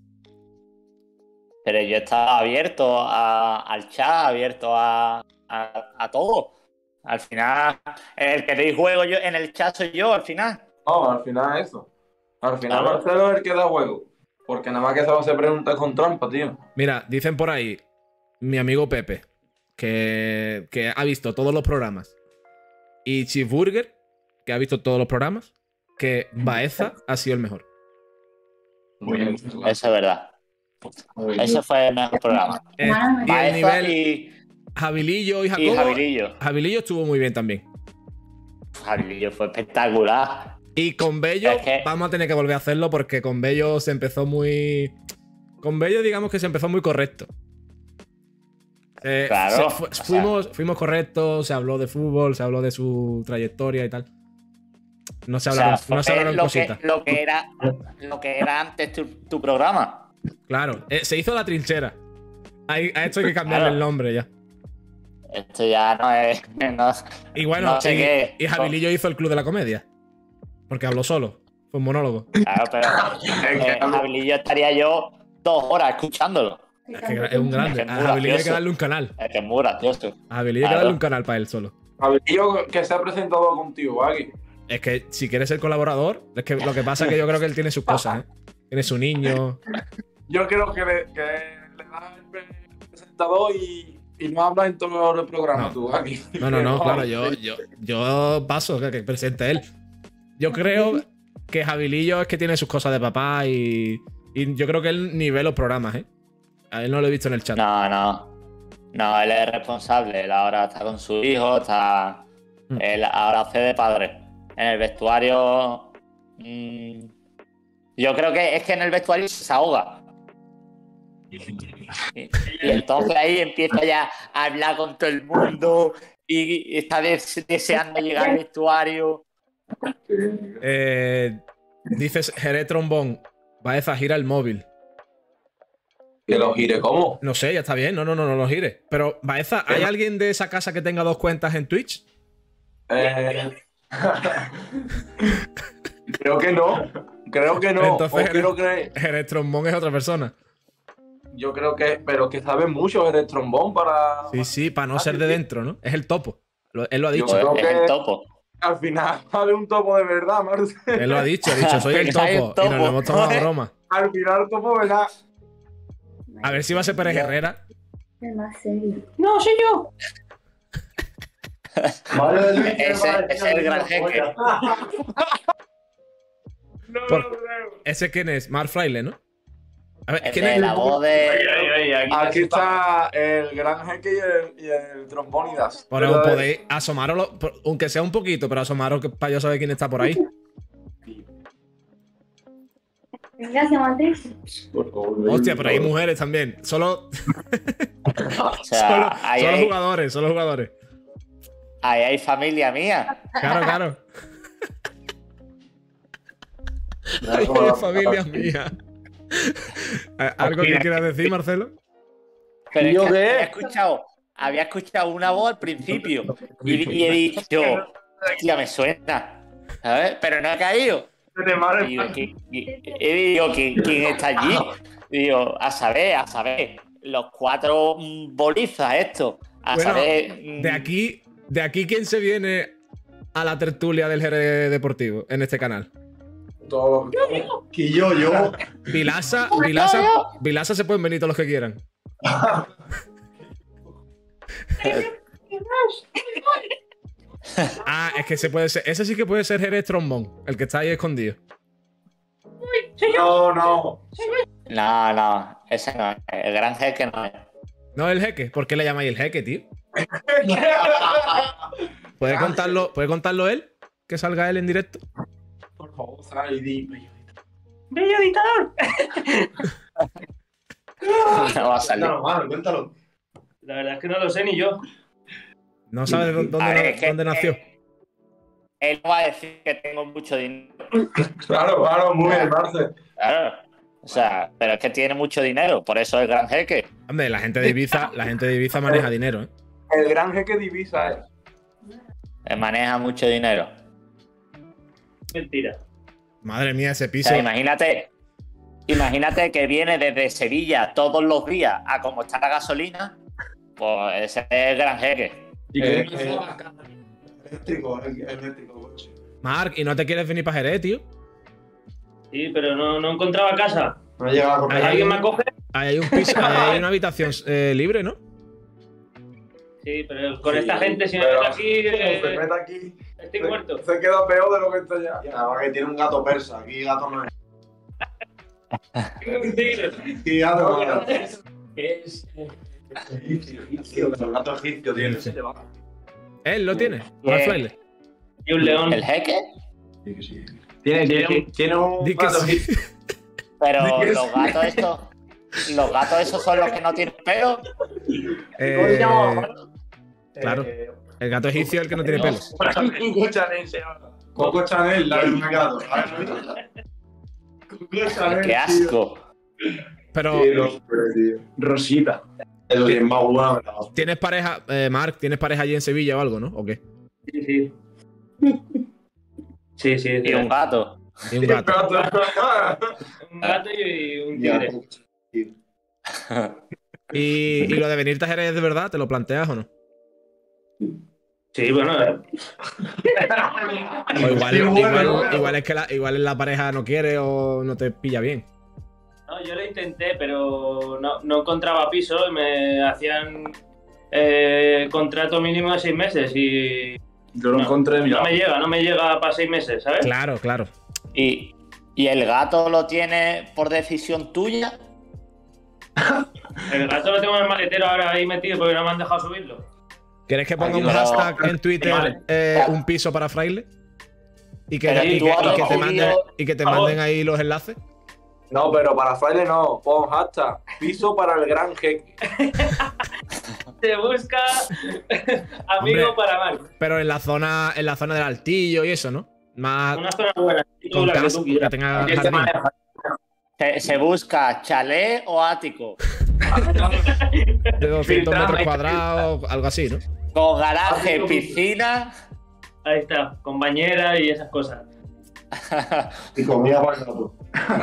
pero yo estaba abierto a- al chat, abierto a, a, a todo. Al final, el que doy juego yo en el chat soy yo, al final.
No, al final es eso. Al final
Claro.
Marcelo es el que da juego. Porque nada más que se va a hacer preguntas con trampa, tío.
Mira, dicen por ahí, mi amigo Pepe, que, que ha visto todos los programas, y Cheeseburger, que ha visto todos los programas, que Baeza ha sido el mejor.
Muy bien.
Eso es verdad. Ese fue el mejor programa.
Eh, y el
Baeza
nivel
y,
Jabilillo y
y
Jacobo.
Jabilillo.
Jabilillo estuvo muy bien también.
Jabilillo fue espectacular.
Y con Bello
Es que-
vamos a tener que volver a hacerlo porque con Bello se empezó muy... Con Bello digamos que se empezó muy correcto. Eh,
Claro,
se- fu-
o sea-
fuimos, fuimos correctos, se habló de fútbol, se habló de su trayectoria y tal. No se
O
hablaron,
sea,
no se
fue
hablaron
lo, que,
cositas.
lo, que era, lo que era antes tu, tu programa.
Claro, eh, se hizo la trinchera. Ahí- a esto hay que cambiarle
Claro.
el nombre ya.
Esto ya no es. No,
Y bueno,
no sé
y,
qué.
y Jabilillo hizo el Club de la Comedia. Porque habló solo. Fue un monólogo.
Claro, pero eh, Jabilillo estaría yo dos horas escuchándolo.
Es que es un grande.
Es
A
muy
Jabilillo hay que
gracioso.
darle un canal.
Es que es muy gracioso.
A Jabilillo hay que
Claro.
darle un canal para él solo.
A ver, yo que se ha presentado contigo, aquí.
Es que si quieres ser colaborador, es que lo que pasa es que yo creo que él tiene sus cosas, ¿eh? Tiene su niño.
Yo creo que le, que le das el presentador y, y no hablas en todo el programa,
No.
tú, aquí.
No, no, no, claro, yo, yo, yo paso que, que presente él. Yo creo que Jabilillo es que tiene sus cosas de papá y, y yo creo que él nivela los programas, ¿eh? A él no lo he visto en el chat.
No, no. No, él es responsable. Él ahora está con su hijo, está.
Mm.
Él ahora hace de padre. En el vestuario. mm, yo creo que es que en el vestuario se ahoga. Y, y entonces ahí empieza ya a hablar con todo el mundo y está des- deseando llegar al vestuario.
Eh, dices Jerez Trombón, Baeza, gira el móvil.
Que lo gire, ¿cómo?
No sé, ya está bien, no, no, no, no lo gires. Pero, Baeza, ¿hay alguien de esa casa que tenga dos cuentas en Twitch?
Eh... Creo que no. Creo que no.
Entonces,
O quiero creer.
Jerez Trombón es otra persona.
Yo creo que. Pero que sabe mucho el trombón para.
Sí, sí, para no ser de dentro, ¿no? Es el topo. Lo- él lo ha dicho.
Yo-
Pues, es el topo.
Al final sabe un topo de verdad, Marce.
Él lo ha dicho, ha dicho, soy el
Soy el
topo. Y nos lo
topo.
hemos tomado a broma.
Al final topo, ¿verdad?
A ver si va a ser Pérez Herrera.
Es más serio.
No, soy yo.
Ese ese es el gran jeque.
No
Por-
lo creo.
¿Ese quién es? Mark Fraile, ¿no? A ver,
El
¿quién
de
es?
la voz de.
Aquí está el gran jeque y el, y el trombónidas.
Bueno,
Pero,
podéis asomaros, aunque sea un poquito, pero asomaros que- para yo saber quién está por ahí.
Gracias, Matriz.
Hostia, pero hay mujeres también. Solo,
O sea,
solo,
ahí,
solo
hay,
jugadores, solo jugadores.
ahí hay familia mía.
Claro, claro. Ay, familia mía. ¿Algo que quieras decir, Marcelo?
Pero es
¿Yo
que
qué?
había escuchado, había escuchado una voz al principio y, y he dicho, hostia, me suena. ¿Sabes? Pero no ha caído. Y digo, ¿quién, y- y digo, ¿quién, quién está allí? Y digo, a saber, a saber. Los cuatro mm, bolizas, esto. A
Bueno,
saber. mm,
De aquí, de aquí, ¿quién se viene a la tertulia del Jerez Deportivo en este canal?
todo-
Que yo, yo.
Vilasa, Vilasa, Vilasa se pueden venir todos los que quieran. Ah, es que se puede ser. Ese sí que puede ser Jerez Trombón, el que está ahí escondido.
No, no.
No, no, ese no es. El gran jeque no es.
No el jeque. ¿Por qué le llamáis el jeque, tío? ¿Puede contarlo, ¿Puede contarlo él? Que salga él en directo.
Por favor, sal y di.
¡Bello dictador!
No va a salir.
Cuéntalo, mano, cuéntalo.
La verdad es que no lo sé ni yo.
No sabe dó- dónde,
A ver,
na-
es que-
dónde nació.
eh, Él no va a decir que tengo mucho dinero.
Claro, claro, muy bien, Marce.
Claro. O sea, pero es que tiene mucho dinero, por eso es gran jeque.
Hombre, la gente de Ibiza, la gente de Ibiza maneja dinero, ¿eh?
El gran jeque divisa, eh.
Él maneja mucho dinero.
Mentira.
Madre mía, ese
O
piso.
sea, imagínate, imagínate que viene desde Sevilla todos los días a cómo está la gasolina, pues ese es el gran jeque.
Y
Eh,
que-
eh, eléctrico, el- eléctrico, coche.
Marc, ¿y no te quieres venir para Jerez, tío?
Sí, pero no, no encontraba casa.
No llega a comer.
Ahí
¿Alguien me acoge?
Ahí hay un piso, ahí hay una habitación eh, libre, ¿no?
Sí, pero con
Sí,
esta gente, si me
pero-
meto aquí,
Como
eh,
se mete aquí,
estoy
se-
muerto.
se queda peor de lo que está ya.
Y además que tiene un gato persa. Aquí gato no es. Y algo más.
Es.
Tío, pero el gato egipcio tiene.
Él lo tiene.
Bien.
Al fraile.
Y un león.
¿El jeque?
Sí, que sí.
Tiene, tiene, tiene un
Di que
gato
sí.
egipcio.
Pero
¿De qué
los
es?
gatos estos. Los gatos esos son los que no tienen pelo.
Eh, claro.
Eh,
El gato egipcio es el que no tiene
No.
pelos.
Coco Chanel se llama.
Coco Chanel, la del gato. Coco Chanel.
¡Qué
tío.
asco!
Pero,
Sí, no, pero, tío.
Rosita.
Eso sí es más bueno. ¿verdad?
¿tienes pareja, eh, Marc, tienes pareja allí en Sevilla o algo, no? ¿O qué?
Sí, sí. Sí, sí.
Y un gato.
Y un gato.
Un gato y un
Ya,
tigre.
Coco Chanel, tío.
¿Y, y lo de venirte a Jerez de verdad, te lo planteas o no?
Sí, bueno. eh,
O igual,
Sí, bueno,
igual,
bueno.
igual es que la, igual la pareja no quiere o no te pilla bien.
No, yo lo intenté, pero no, no encontraba piso y me hacían eh, contrato mínimo de seis meses y
Yo lo
No,
encontré, mira.
no me llega, no me llega para seis meses, ¿sabes?
Claro, claro.
¿Y, ¿Y el gato lo tiene por decisión tuya?
El gato lo tengo en el maletero ahora ahí metido porque no me han dejado subirlo.
¿Quieres que ponga
Aquí
un
no.
hashtag en
Vale.
Twitter, eh, un piso para fraile? Y que,
Pero
y
tú
que-
has
y que te,
decidido-
manden, y que te
Por favor.
manden ahí los enlaces.
No, pero para fraile no. Pon hashtag. Piso para el gran jeque.
Se busca amigo
Hombre.
para Marc.
Pero en la zona, en la zona del Altillo y eso, ¿no? Más
Una zona buena.
con
la que
casa,
tú
que
quieras.
tenga
Y que te
jardín.
maneja.
¿Se, se busca chalet o ático?
De doscientos
Filtrado.
metros cuadrados, algo así, ¿no?
Con garaje, piscina.
Ahí está, con bañera y esas cosas.
Y comida para el gato.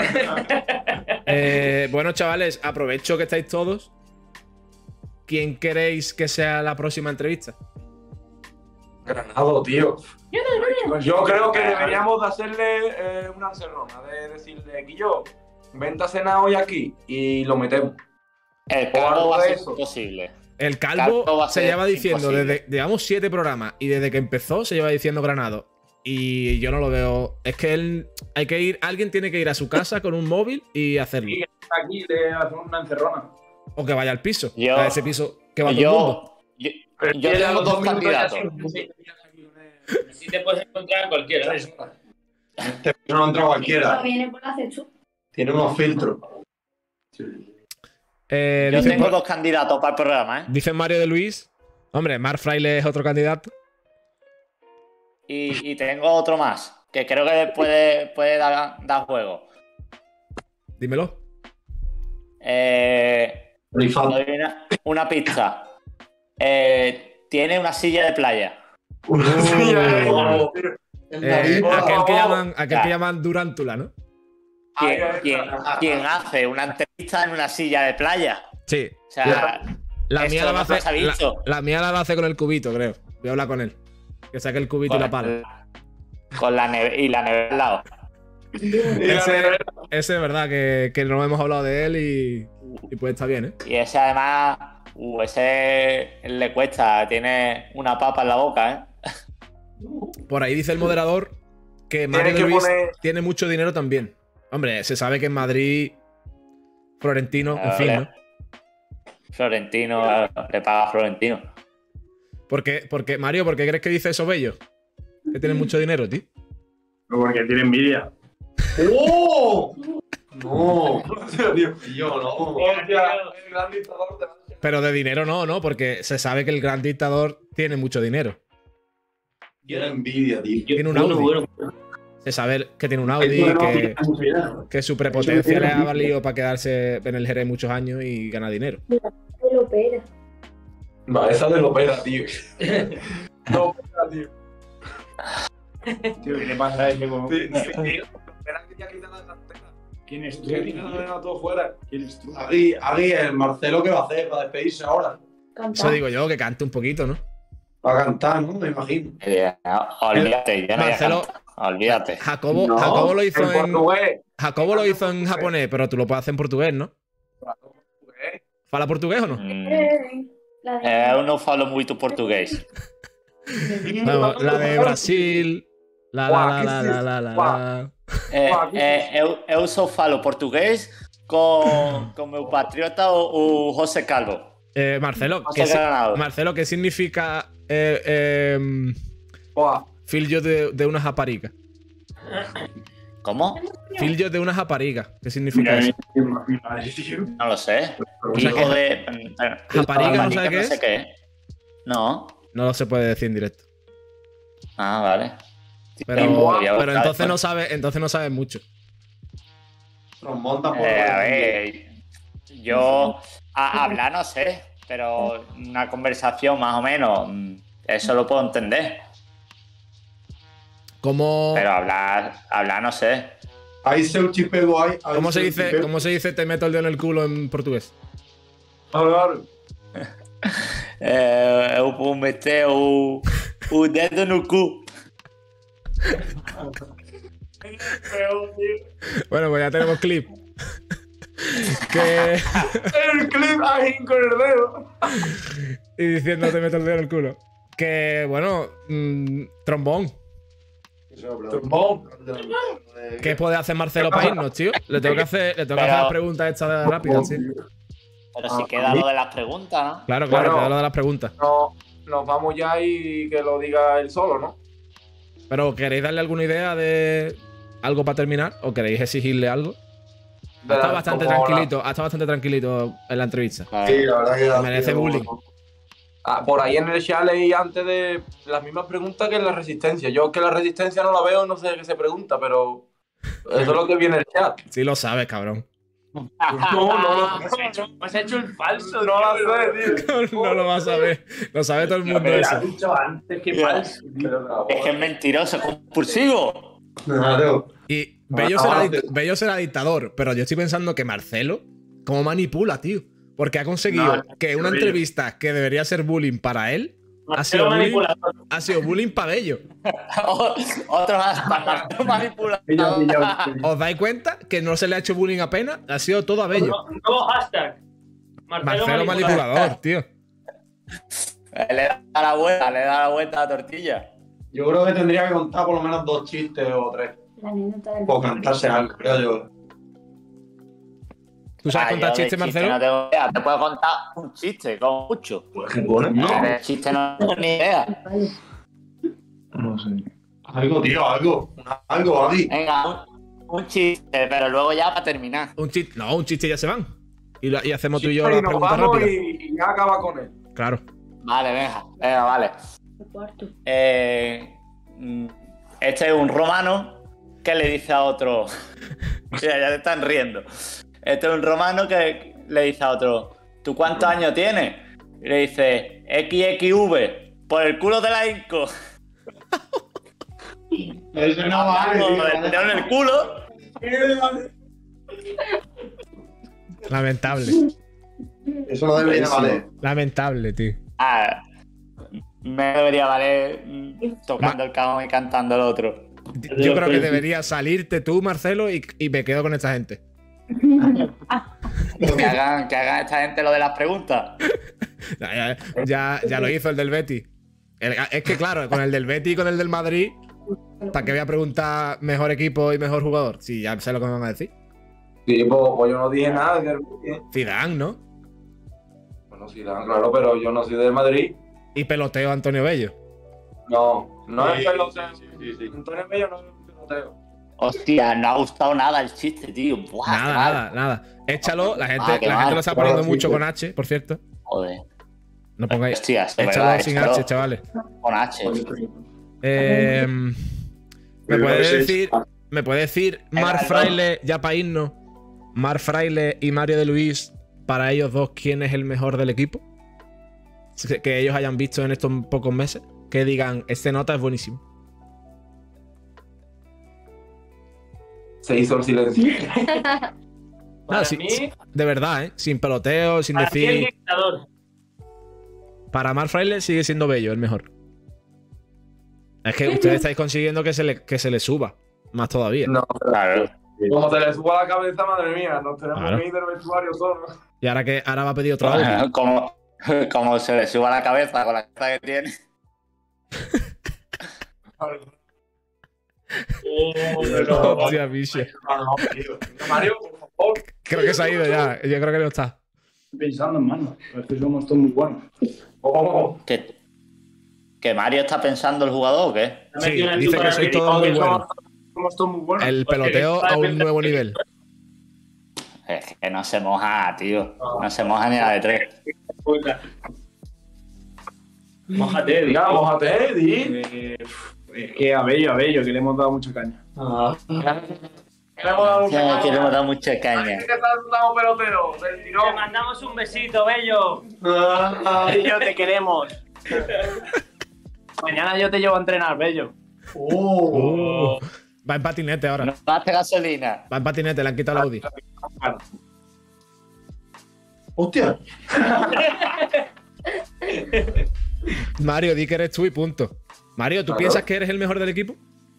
Eh, bueno, chavales, aprovecho que estáis todos. ¿Quién queréis que sea la próxima entrevista?
Granado, tío. Pues yo creo que deberíamos de hacerle eh, una encerrona, de decirle, Guillo, vente a cenar hoy aquí y lo metemos.
El
O
caldo
algo
va a
de
ser
eso.
imposible.
El Calvo
Calvo va a
se
ser
lleva diciendo,
imposible.
desde, llevamos siete programas y desde que empezó se lleva diciendo Granado. Y yo no lo veo. Es que él, hay que ir, alguien tiene que ir a su casa con un móvil y hacerlo.
Y aquí le hacemos una encerrona.
O que vaya al piso.
Yo-
a ese piso que va todo el mundo.
Yo, yo, yo
Tiene
tengo
los
dos
minutos ya
candidatos.
sin-
Sí te puedes encontrar cualquiera.
Este piso no entra cualquiera.
Viene por hacer tú.
Tiene unos filtros.
Eh,
Yo
dice,
tengo dos candidatos para el programa, ¿eh?
dice Mario de Luis. Hombre, Marc Fraile es otro candidato.
Y, y tengo otro más, que creo que puede, puede dar, dar juego.
Dímelo.
Eh,
Rifado.
doy una, una pista. Eh, tiene una silla de playa.
Una silla de juego. El
Eh,
nariz,
aquel que
oh,
llaman, aquel que
ya.
llaman Durántula, ¿no?
¿Quién,
Ahí
quién-
está.
quién hace una entrevista en una silla de playa?
Sí.
O sea,
La
Esto
mía la va a
nunca se
hacer.
ha
La,
visto.
la mía la va a hacer con el cubito, creo. Voy a hablar con él. Que saque el cubito y la pala.
con la neve y la nevera al lado.
Ese, ese es verdad que, que no hemos hablado de él y, y pues está bien, ¿eh?
Y ese además, uh, ese le cuesta, tiene una papa en la boca, ¿eh?
Por ahí dice el moderador que Mario
Tienes
de
que
Luis
poner-
tiene mucho dinero también. Hombre, se sabe que en Madrid, Florentino, en
Ah,
fin,
vale.
¿no?
Florentino, eh, le paga a Florentino.
¿Por qué, por qué- Mario, ¿por qué crees que dice eso bello? Que tiene mucho dinero, tío.
Porque tiene envidia.
¡Oh! No.
Tío,
Yo no.
hostia, el gran dictador de la-
Pero de dinero no, ¿no? Porque se sabe que el gran dictador tiene mucho dinero.
Tiene envidia, tío.
Tiene un
Bueno,
Audi.
bueno.
Se sabe que tiene un Audi, que, que su prepotencia le ha valido para quedarse en el Jerez muchos años y ganar dinero.
Te lo opera.
No, esa de Lopera, tío. Lopera, tío.
Tío, ¿qué le pasa a ese? como-
Sí, sí, tío. Lopera quería quitar la cartera.
¿Quién es tú?
Que quería dejar todo fuera.
¿Quién es tú?
Agui, Agui, el Marcelo, ¿qué va a hacer para despedirse ahora?
Cantar.
Eso digo yo, que cante un poquito, ¿no?
Va a cantar, ¿no? Me imagino.
Eh, olvídate, yo no voy a
Marcelo-
cantar. Olvídate.
Jacobo,
No,
Jacobo lo hizo
en
en.
portugués.
Jacobo lo hizo en japonés, pero tú lo puedes hacer en portugués, ¿no?
Portugués.
¿Fala portugués o no?
Mm,
Eh, la de-
eh, eu non falo moito portugués.
No, la de Brasil. La la
Guau,
la
¿qué
la
es
la
eso?
la la.
Guau.
la.
Eh, eh, eu, eu sou falo portugués con, con meu patriota o, o José Calvo.
Eh, Marcelo,
José
¿qué, si-
Granado.
Marcelo, ¿qué significa eh, eh,
Buah.
filho de, de una japariga?
¿Cómo?
Filho de una japariga. ¿Qué significa eso?
No lo sé.
O sea
Hijo
que-
de.
Japariga, ¿no sabes qué
no
es?
sé qué es. No.
No se puede decir en directo.
Ah, vale.
Pero,
Voy a
pero
buscar
entonces
después.
no sabe, entonces no sabe mucho.
Trombón tampoco.
Eh, a ver, yo a hablar no sé, pero una conversación más o menos, mm, eso lo puedo entender.
¿Cómo,
Pero hablar, hablar no sé.
Ahí se un chipego ahí. ahí
¿cómo se
un
dice,
chipego.
cómo se dice te meto el dedo en el culo en portugués?
Claro.
Eh, eu vou meter o, o dedo no cu.
Bueno, pues ya tenemos clip. que...
El clip ahí con el dedo.
y diciendo te meto el dedo en el culo. Que, bueno, mm, trombón.
Trombón.
¿Qué puede hacer Marcelo para irnos, tío? Le tengo que hacer, le tengo que
Pero-
hacer las preguntas estas rápidas, tío.
Pero si queda lo de las preguntas, ¿no?
Claro, claro,
Bueno.
que da lo de las preguntas.
No, nos vamos ya y que lo diga él solo, ¿no?
Pero, ¿queréis darle alguna idea de algo para terminar? ¿O queréis exigirle algo? Ha estado bastante
Como la-
tranquilito, ha estado bastante tranquilito en la entrevista.
Sí, la verdad que da-
Merece bullying.
Ah, por ahí en el chat leí antes de las mismas preguntas que en la resistencia. Yo es que la resistencia no la veo, no sé qué se pregunta, pero eso es lo que viene en el chat.
Sí lo sabes, cabrón.
No, no, no. Me has hecho el falso, no la sé, tío.
No lo vas a ver. Lo sabe todo el mundo
Me lo
eso.
has dicho antes, qué falso.
Es que es mentiroso, es compulsivo.
Claro.
Y Bello
Ah,
será,
ah,
dic- Bello será dictador, pero yo estoy pensando que Marcelo, ¿cómo manipula, tío? Porque ha conseguido
No,
que una
Bello.
entrevista que debería ser bullying para él, ha sido
Marcelo
bullying,
manipulador.
ha sido bullying para Bello.
Otro más, Marcelo manipulador.
¿Os dais cuenta que no se le ha hecho bullying apenas? Ha sido todo a Bello.
No- Nuevo hashtag. Marcelo,
Marcelo
manipulador.
manipulador, tío.
Le da la vuelta, le da la vuelta a la tortilla.
Yo creo que tendría que contar por lo menos dos chistes o tres.
La anécdota del
O cantarse algo, creo yo.
¿Tú sabes
Ah,
contar
yo de
chistes,
chiste
Marcelo?
No tengo idea. Te puedo contar un chiste, como mucho.
¿Qué pone?
De chiste no tengo ni idea.
Vale.
No sé.
Algo, tío, algo. Una- algo, Adi.
Venga, un, un chiste, pero luego ya para terminar.
Un chiste. No, un chiste ya se van. Y, lo- y hacemos tú y yo
Sí,
las
nos
preguntas
vamos
rápidas.
y, y ya acaba con él.
Claro.
Vale, venga, venga, vale.
El cuarto.
Eh, mm, este es un romano que le dice a otro. Mira, ya te están riendo. Este es un romano que le dice a otro: ¿tú cuántos años tienes? Y le dice: equis equis ve, por el culo de la Inco.
Eso no vale,
Con
tío.
el dedo en el culo.
Lamentable.
Eso no debería valer.
Lamentable, tío.
Ah, me debería valer mm, tocando el cajón y cantando el otro.
Yo creo que deberías salirte tú, Marcelo, y, y me quedo con esta gente.
Que hagan, que hagan esta gente lo de las preguntas.
Ya, ya, ya, ya lo hizo el del Betis. El- es que, claro, con el del Betis y con el del Madrid, ¿para qué voy a preguntar mejor equipo y mejor jugador? Si ya sé lo que me van a decir.
Sí, pues, pues yo no dije nada. de-
Zidane, ¿no?
Bueno, sí, claro, pero yo no soy del Madrid.
Y peloteo a Antonio Bello.
No, no
Sí,
es peloteo.
sí, sí, sí.
Antonio Bello no es peloteo.
Hostia, no ha gustado nada el chiste, tío. Buah,
Nada,
qué mal.
nada, nada. Échalo, la gente,
Ah, qué
la gente
mal.
lo está poniendo
Claro, sí,
mucho
sí.
con H, por cierto.
Joder.
No pongáis.
Hostia, es
Échalo
verdad,
sin
échalo
H, chavales.
con H.
Eh, ¿Me
Pero
puede
ese es-
decir, me puede decir
Venga,
Mar
no.
Fraile, ya para irnos, Mar Fraile y Mario de Luis, para ellos dos, quién es el mejor del equipo? Que que ellos hayan visto en estos pocos meses, que digan, este nota es buenísimo.
Se hizo el silencio.
Para
Ah, sí,
mí,
sí, de verdad, ¿eh? Sin peloteo, sin
para mí el
decir.
dictador.
Para Mar Fraile sigue siendo Bello el mejor. Es que ustedes estáis consiguiendo que se le, que se le suba más todavía.
No,
Claro.
como te le suba la cabeza, madre mía, nos tenemos
Claro.
que ir del vestuario solo.
Y ahora que ahora va a pedir otro audio.
Como, como se le suba la cabeza con la cabeza que tiene.
Oh,
Pero-
Hostia, bicho.
No, no, tío.
Mario, por favor.
Creo que se ha ido ya. Yo creo que no está.
Estoy pensando, hermano. Es que somos todos muy buenos.
Oh,
¿Que, ¿Que Mario está pensando el jugador o qué?
Me ha
Sí,
metido en el
dice
tubo
que
de
soy
la
todo muy
película.
bueno.
Somos todos muy buenos.
El
Porque
peloteo
está
a un
defensa-
nuevo nivel.
Es que no se moja, tío. No se moja ni la de tres.
Puta. Mójate,
Venga,
digo.
mójate, di.
Eh, es que a Bello, a Bello, que le hemos dado mucha caña.
Le hemos dado un
Ya, que le hemos
regalo.
dado mucha caña.
¿Qué tal damos pelotero? Del
Te
tirón.
mandamos un besito, bello.
Bello, te queremos. Mañana yo te llevo a entrenar, Bello.
Oh.
Uh, va en patinete ahora.
No gaste gasolina.
Va en patinete, le han quitado el Audi.
Hostia.
Mario, di que eres tú y punto. Mario, ¿tú
Claro.
piensas que eres el mejor del equipo?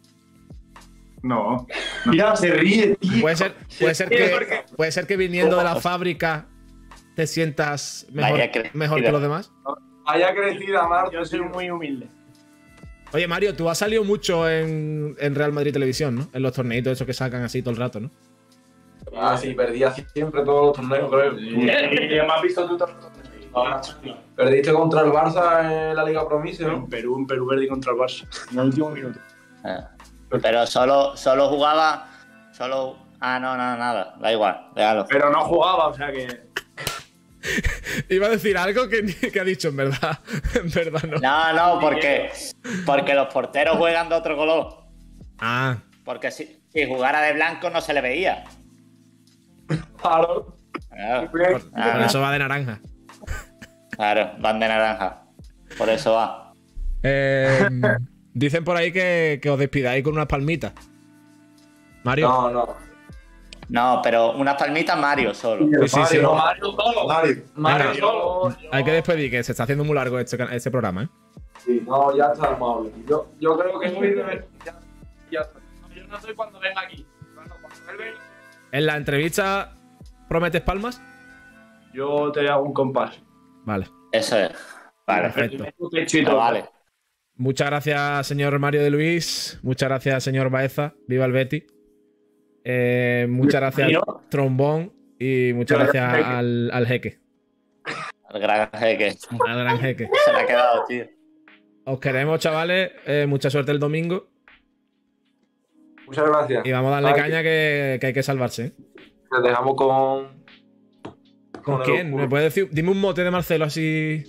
No.
Mira, se ríe, tío.
Puede ser, puede ser,
Sí,
que,
porque-
puede ser que viniendo de la fábrica te sientas mejor,
Vaya crecida.
mejor que los demás.
Haya crecida, Marta.
Yo soy muy humilde.
Oye, Mario, tú has salido mucho en, en Real Madrid Televisión, ¿no? En los torneitos esos que sacan así todo el rato, ¿no?
Ah, sí, perdí así siempre todos los torneos, creo.
Y me has visto tú también.
Perdiste contra el Barça en la Liga Promise, ¿no?
En Perú, en Perú perdí contra el Barça. En el último minuto.
Ah. Pero solo, solo jugaba. Solo. Ah, no, no, nada. Da igual, déjalo.
Pero no jugaba, o sea que.
Iba a decir algo que, ni- que ha dicho, en verdad. En verdad, no.
No, no, porque. Porque los porteros juegan de otro color.
Ah,
Porque si, si jugara de blanco no se le veía.
Claro.
Claro,
por,
Ah.
por eso va de naranja.
claro, van de naranja. Por eso va.
Eh, dicen por ahí que, que os despidáis con unas palmitas. Mario.
No, no.
No, pero unas palmitas Mario solo.
Sí, sí, sí.
No, Mario solo.
Mario.
Mario
Venga.
solo.
Hay que despedir, que se está haciendo muy largo este, ca- este programa, ¿eh?
Sí, no, ya está amable. Yo, yo creo que voy de... ya, ya está. No, yo no estoy cuando venga aquí. Bueno, cuando él venga,
En la entrevista, ¿prometes palmas?
Yo te hago un compás.
Vale,
Eso es. Vale.
perfecto.
Un techo y
Pero
todo.
vale.
Muchas gracias, señor Mario de Luis. Muchas gracias, señor Baeza. Viva el Betty. Eh, muchas gracias,
Mario.
Trombón. Y muchas gracias al, al jeque.
El gran jeque.
Al gran jeque.
Se le ha quedado, tío.
Os queremos, chavales. Eh, mucha suerte el domingo.
muchas gracias.
Y vamos a darle
Ay,
caña que, que hay que salvarse. ¿eh?
Te dejamos con...
¿Con
el
quién?
oscuro.
¿Me puedes decir? Dime un mote de Marcelo así.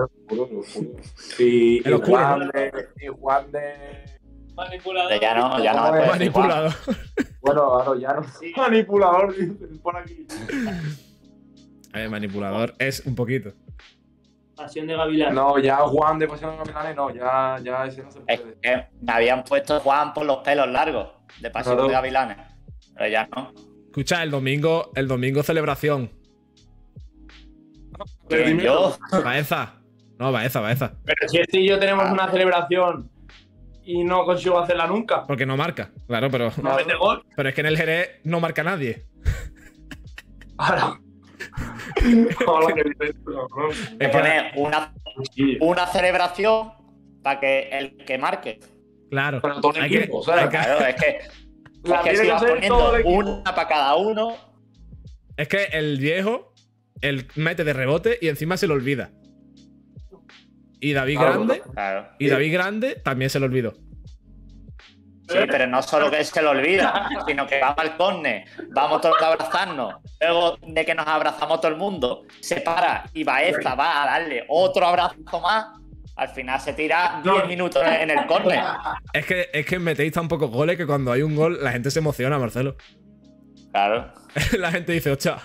Y,
El
y
oscuro,
Juan de... Y Juan de...
Manipulador.
Ya no, ya no me puedes decir, Juan.
Manipulador.
Bueno, claro, ya no. Manipulador, dicen por aquí.
Eh, manipulador es un poquito.
Pasión de Gavilán.
No, ya Juan de Pasión de Gavilanes, no, ya, ya ese no se
Es
puede.
que me habían puesto Juan por los pelos largos. De pasión
Claro.
de gavilanes. Pero ya no.
Escucha, el domingo, el domingo celebración.
¿Quién, yo?
Baeza. No, Baeza, Baeza.
Pero si este y yo tenemos una celebración y no consigo hacerla nunca.
Porque no marca. Claro, pero,
No mete gol.
pero es que en el Jerez no marca nadie.
Ahora. Hola, que dices, cabrón.
Me pone una,
Sí.
una celebración para que el que marque.
Claro.
Para todo el
Hay que-
equipo, o sea,
hay que-
Claro, es que,
La
es que
tiene
si
que
vas
hacer
poniendo
todo el equipo.
una para cada uno.
Es que el viejo, él mete de rebote y encima se lo olvida. Y David
Claro.
Grande,
Claro.
y David Grande también se lo olvidó.
Sí, pero no solo que se lo olvida, sino que vamos al córner, vamos todos a abrazarnos. Luego de que nos abrazamos todo el mundo, se para y Baeza va a darle otro abrazo más. Al final se tira diez minutos en el córner.
Es que, es que metéis tan pocos goles que cuando hay un gol la gente se emociona, Marcelo.
Claro.
La gente dice, hostia.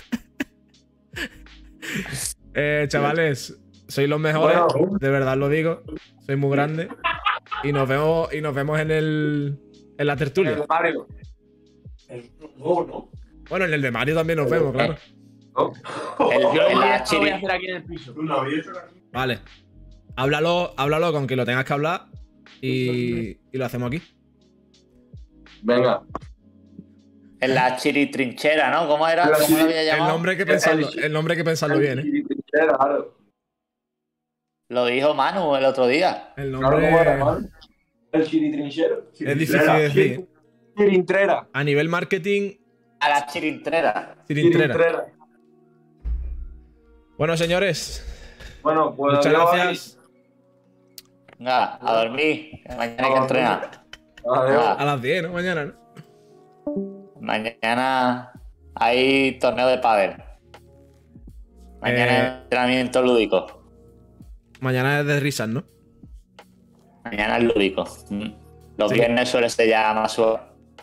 eh, chavales, sois los mejores,
Bueno.
de verdad lo digo. Sois muy grandes. Y nos vemos, y nos vemos en el. En la tertulia.
El Mario. El nuevo, ¿no?
Bueno, en el de Mario también nos vemos, claro.
¿No?
El,
Yo
en la
esto lo voy a
chiri-
hacer aquí en el piso.
¿Tú no habías hecho aquí?
Vale. Háblalo, háblalo con quien lo tengas que hablar. Y, y lo hacemos aquí.
Venga.
en la chiritrinchera, ¿no? ¿Cómo era? ¿Cómo lo había
El
llamado?
nombre hay que pensarlo, el nombre hay que pensarlo bien, ¿eh?
Claro.
Lo dijo Manu el otro día.
El
Claro, ¿cómo era,
nombre.
man?
El chiritrinchero.
Es difícil de decir.
Chirintrera.
A nivel marketing,
A la chirintrera.
Cirintrera.
Chirintrera.
Bueno, señores,
Bueno, pues
muchas
adiós
gracias.
Venga, a dormir. que mañana hay que
A dormir.
entrenar.
ahí. Adiós.
Venga,
A las diez, ¿no? Mañana, ¿no?
mañana hay torneo de pádel. Mañana
Eh.
es entrenamiento lúdico.
Mañana es de risas, ¿no?
Mañana es lúdico. Mm. Los
Sí.
viernes suele ser ya más suave.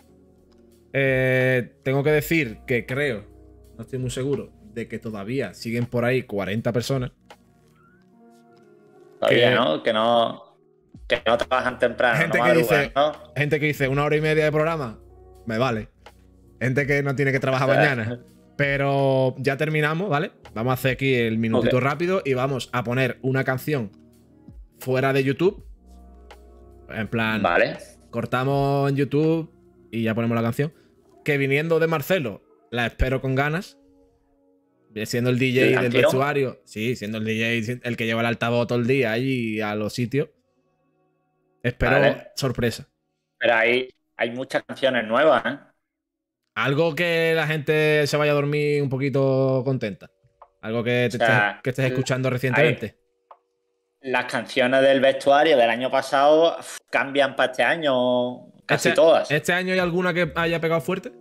Eh, tengo que decir que creo, no estoy muy seguro, de que todavía siguen por ahí cuarenta personas.
Todavía,
Que-
¿no? Que no. Que no trabajan temprano.
Gente
no
que
madrugan,
dice-
¿no?
Gente que dice una hora y media de programa, me vale. Gente que no tiene que trabajar
Eh.
mañana. Pero ya terminamos, ¿vale? Vamos a hacer aquí el minutito
Ok.
rápido y vamos a poner una canción fuera de YouTube. En plan,
Vale.
cortamos en YouTube y ya ponemos la canción. Que viniendo de Marcelo, la espero con ganas. Siendo el D J
¿La
del
canción?
vestuario. Sí, siendo el D J, el que lleva el altavoz todo el día allí a los sitios. Espero
Vale.
sorpresa.
Pero hay, hay muchas canciones nuevas, ¿eh?
Algo que la gente se vaya a dormir un poquito contenta. Algo que, te
O sea,
estés, que estés escuchando recientemente.
Las canciones del vestuario del año pasado uf, cambian para este año casi
este,
todas.
¿Este año hay alguna que haya pegado fuerte?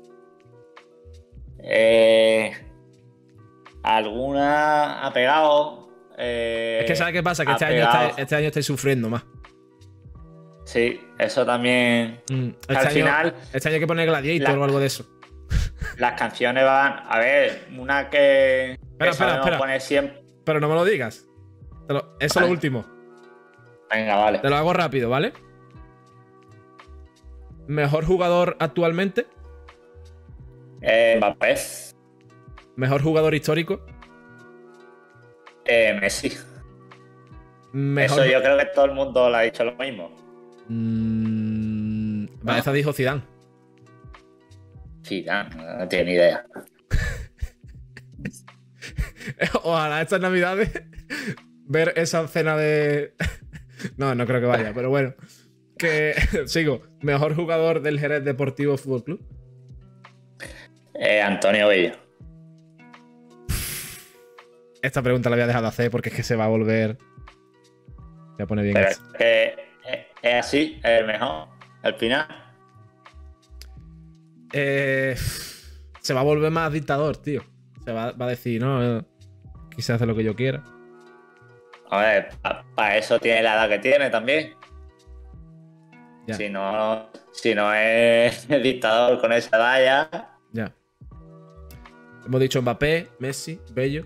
Eh, alguna ha pegado. eh,
es que ¿sabes qué pasa? Que
ha
este año,
pegado.
está- este año estáis sufriendo más.
Sí, eso también.
Mm, Este,
Al
año,
final,
este año hay que poner Gladiator
la-
o algo de eso.
las canciones van. A ver, una que.
Espera,
que
espera,
sabemos
espera.
poner siempre.
Pero no me lo digas. Te lo- eso es
Vale.
lo último.
Venga, vale.
Te lo hago rápido, ¿vale? Mejor jugador actualmente.
Eh, Mbappé.
Mejor jugador histórico.
Eh, Messi.
Mejor.
Eso yo creo que todo el mundo le ha dicho lo mismo.
Mm,
Ah.
Baeza dijo Zidane.
Sí, no, no tiene ni idea.
Ojalá estas navidades ver esa cena de. No, no creo que vaya, pero bueno. Que sigo. Mejor jugador del Jerez Deportivo Fútbol Club.
Eh, Antonio Bello.
Esta pregunta la voy a dejar de hacer porque es que se va a volver. Voy a poner bien
Pero
esto.
es que es, es así, es el mejor. Al final.
Eh, se va a volver más dictador, tío. Se va, va a decir, no, quise hacer lo que yo quiera.
A ver, para eso tiene la edad que tiene también.
Ya.
Si no, si no es el dictador con esa edad ya.
Ya. Hemos dicho Mbappé, Messi, Bello.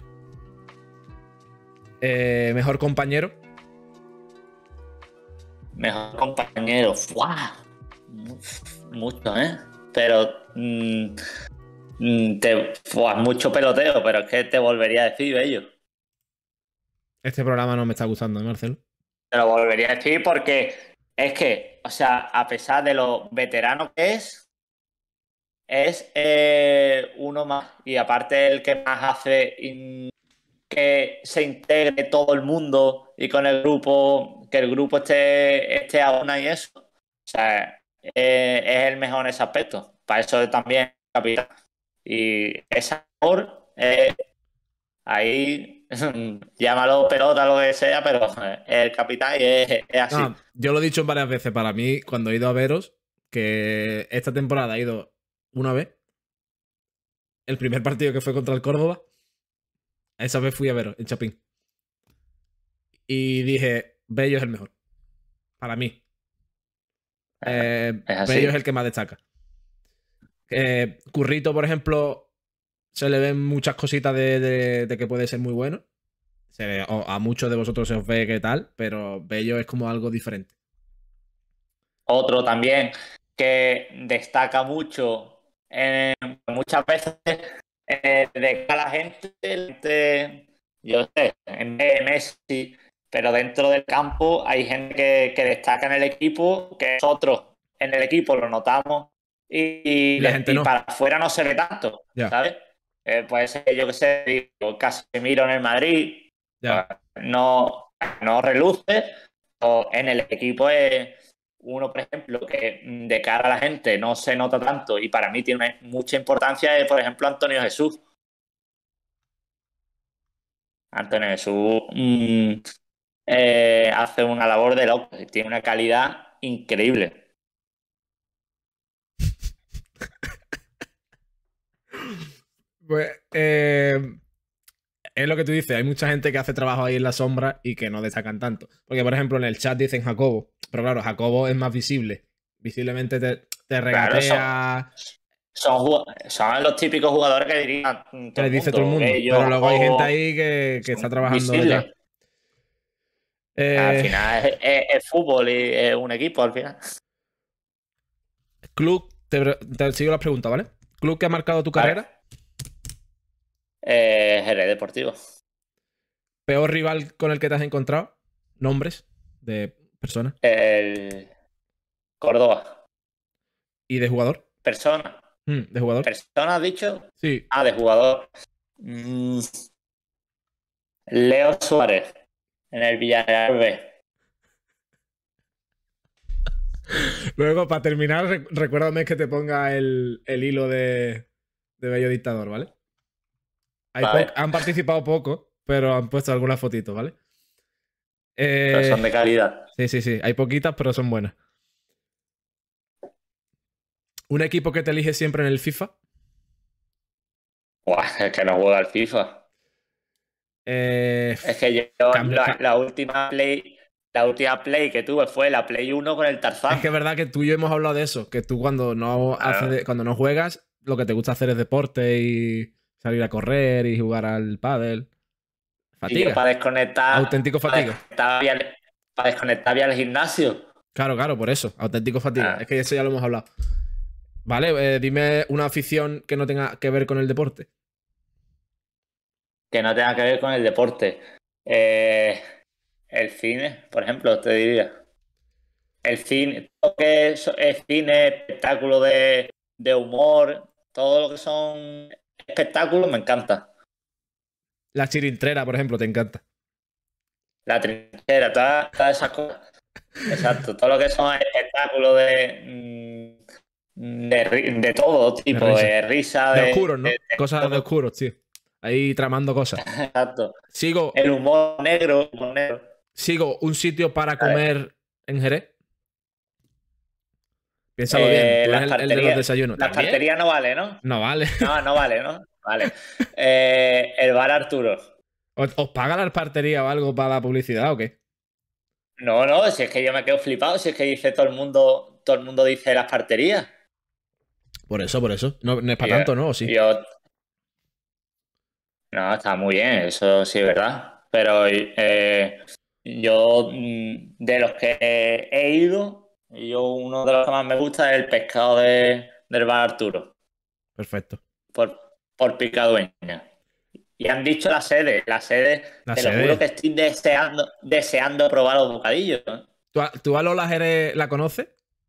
Eh, mejor compañero.
Mejor compañero. ¡Fua! Mucho, ¿eh? Pero. mm, mm, te, ¡fua! Mucho peloteo, pero es que te volvería a decir, Bello.
Este programa no me está gustando, ¿eh, Marcelo?
Te lo volvería a decir porque es que, o sea, a pesar de lo veterano que es, es eh, uno más. Y aparte el que más hace in- que se integre todo el mundo y con el grupo, que el grupo esté, esté a una y eso. O sea, eh, es el mejor en ese aspecto. Para eso también es capitán. Y ese amor, eh, ahí, llámalo pelota, lo que sea, pero es el capitán y es, es así.
No, yo lo he dicho varias veces. Para mí, cuando he ido a veros, que esta temporada he ido una vez. El primer partido que fue contra el Córdoba. Esa vez fui a veros, en Chapín. Y dije, Bello es el mejor. Para mí. Eh,
Es así.
Bello es el que más destaca. Eh, Currito, por ejemplo, se le ven muchas cositas de, de- de que puede ser muy bueno. Se le- o a muchos de vosotros se os ve que tal, pero Bello es como algo diferente.
Otro también que destaca mucho, eh, muchas veces eh, de cada gente, la gente, yo sé, en vez de Messi, pero dentro del campo hay gente que, que destaca en el equipo, que nosotros en el equipo lo notamos y,
Y la gente
y
no.
para afuera no se ve tanto,
Ya.
¿sabes? Eh, puede ser, yo que sé, digo, Casemiro en el Madrid,
Ya.
no, no reluce, o en el equipo es uno, por ejemplo, que de cara a la gente no se nota tanto y para mí tiene mucha importancia es, por ejemplo, Antonio Jesús. Antonio Jesús mmm, eh, hace una labor de loco, tiene una calidad increíble.
Pues eh, es lo que tú dices, hay mucha gente que hace trabajo ahí en la sombra y que no destacan tanto. Porque, por ejemplo, en el chat dicen Jacobo, pero claro, Jacobo es más visible. Visiblemente te, te regatea.
Claro, son, son, son los típicos jugadores que dirían todo
que le dice
el mundo,
todo el mundo.
Bello,
Pero luego hay
Jacobo,
gente ahí que, que está trabajando
visibles.
detrás. Eh,
Al final es, es, es fútbol y es un equipo al final.
Club, te, te sigo las preguntas, ¿vale? Club que ha marcado tu
Vale.
carrera.
Eh, Jerez Deportivo.
Peor rival con el que te has encontrado. Nombres de personas.
El Córdoba.
¿Y de jugador?
Persona.
Mm, ¿De jugador?
¿Persona has dicho?
Sí.
Ah, de jugador. Mm. Leo Suárez. En el Villarreal B.
Luego, para terminar, rec recuérdame que te ponga el, el hilo de, de Bello Dictador, ¿vale? Hay
Vale.
Han participado poco, pero han puesto algunas fotitos, ¿vale? Eh,
Pero son de calidad.
Sí, sí, sí. Hay poquitas, pero son buenas. ¿Un equipo que te elige siempre en el FIFA?
Buah, es que no juega al FIFA.
Eh,
Es que yo
Cambio-
la, la última play, la última play que tuve fue la Play uno con el Tarzán.
es que es verdad que tú y yo hemos hablado de eso. Que tú cuando no,
Claro.
haces de- cuando no juegas, lo que te gusta hacer es deporte y salir a correr y jugar al pádel.
Y yo
Fatiga.
para desconectar.
Auténtico
para
fatiga.
desconectar vía el- Para desconectar vía el gimnasio.
Claro, claro, por eso. Auténtico fatiga.
Ah.
Es que eso ya lo hemos hablado. Vale, eh, dime una afición que no tenga que ver con el deporte.
Que no tenga que ver con el deporte. Eh, el cine, por ejemplo, te diría. El cine, todo lo que es, es cine, espectáculo de, de humor, todo lo que son espectáculos me encanta.
La chirintrera, por ejemplo, te encanta.
La trinchera, todas, todas esas cosas. Exacto, todo lo que son espectáculos de, mm, de, ri- de todo tipo,
risa.
de risa,
De
de,
oscuros, ¿no?
de- de
Cosas
todo.
de oscuros, tío. Ahí tramando cosas.
Exacto.
Sigo,
El humor negro, humor negro.
sigo un sitio para
ver.
comer en Jerez. Piénsalo
Eh,
bien. Tú
las
eres el, el de los
parterías-
desayunos.
La
¿También?
partería no vale, ¿no?
No vale.
No, no vale, ¿no? Vale. Eh, el bar Arturo.
¿Os, os paga la partería o algo para la publicidad o qué?
No, no, si es que yo me quedo flipado, si es que dice todo el mundo, todo el mundo dice las parterías.
Por eso, por eso. No, no es para
Yo-
tanto, ¿no? ¿O sí?
Yo... No, está muy bien, eso sí es verdad. Pero eh, yo, mm, de los que he ido, yo uno de los que más me gusta es el pescado de, del bar Arturo,
Perfecto.
por, por Picadueña. Y han dicho la sede, la sede,
La
te
sede.
lo juro que estoy deseando, deseando probar los bocadillos.
¿Tú a, tú a Lola Jerez la conoces?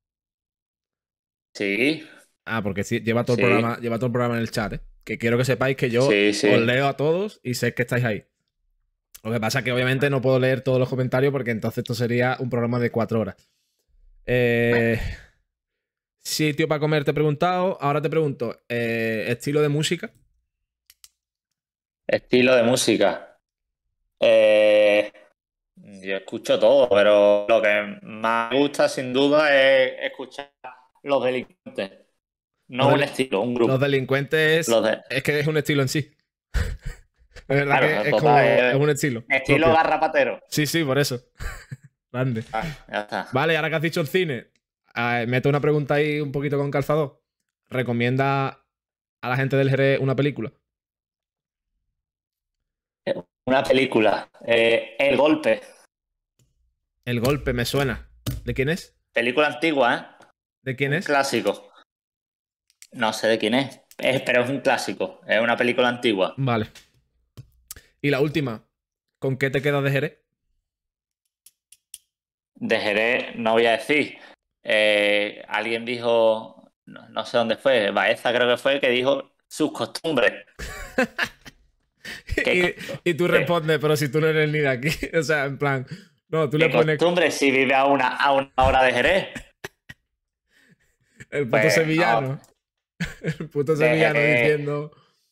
Sí,
Ah, porque sí, lleva todo,
Sí.
el programa, lleva todo el programa en el chat, ¿eh? Que quiero que sepáis que yo
sí, sí.
os leo a todos y sé que estáis ahí. Lo que pasa es que obviamente no puedo leer todos los comentarios porque entonces esto sería un programa de cuatro horas. Eh, sitio para comer te he preguntado. Ahora te pregunto, eh, estilo de música.
Estilo de música. Eh, yo escucho todo, pero lo que más me gusta sin duda es escuchar Los Delincuentes. No
Los
un
del-
estilo, un grupo.
Los delincuentes
Los de-
es que es un estilo en sí. Es verdad
Claro,
que es,
total,
como,
es-
es un estilo.
Estilo
propio.
garrapatero.
Sí, sí, por eso. Grande.
Ah, ya está.
Vale, ahora que has dicho el cine, eh, meto una pregunta ahí un poquito con calzador. ¿Recomienda a la gente del Jerez una película?
Una película. Eh, El Golpe.
El golpe me suena. ¿De quién es?
Película antigua, ¿eh?
¿De quién
Un
es?
clásico. No sé de quién es, es, pero es un clásico. Es una película antigua.
Vale. Y la última, ¿con qué te quedas de Jerez?
De Jerez, no voy a decir. Eh, alguien dijo, no, no sé dónde fue, Baeza creo que fue, que dijo sus costumbres. ¿Qué
y, y tú respondes, pero si tú no eres ni de aquí. O sea, en plan, No, tú
¿Qué
le pones
costumbre si vive a una, a una hora de Jerez?
el puto
Pues,
sevillano. El puto
De
sevillano
Jerez.
diciendo.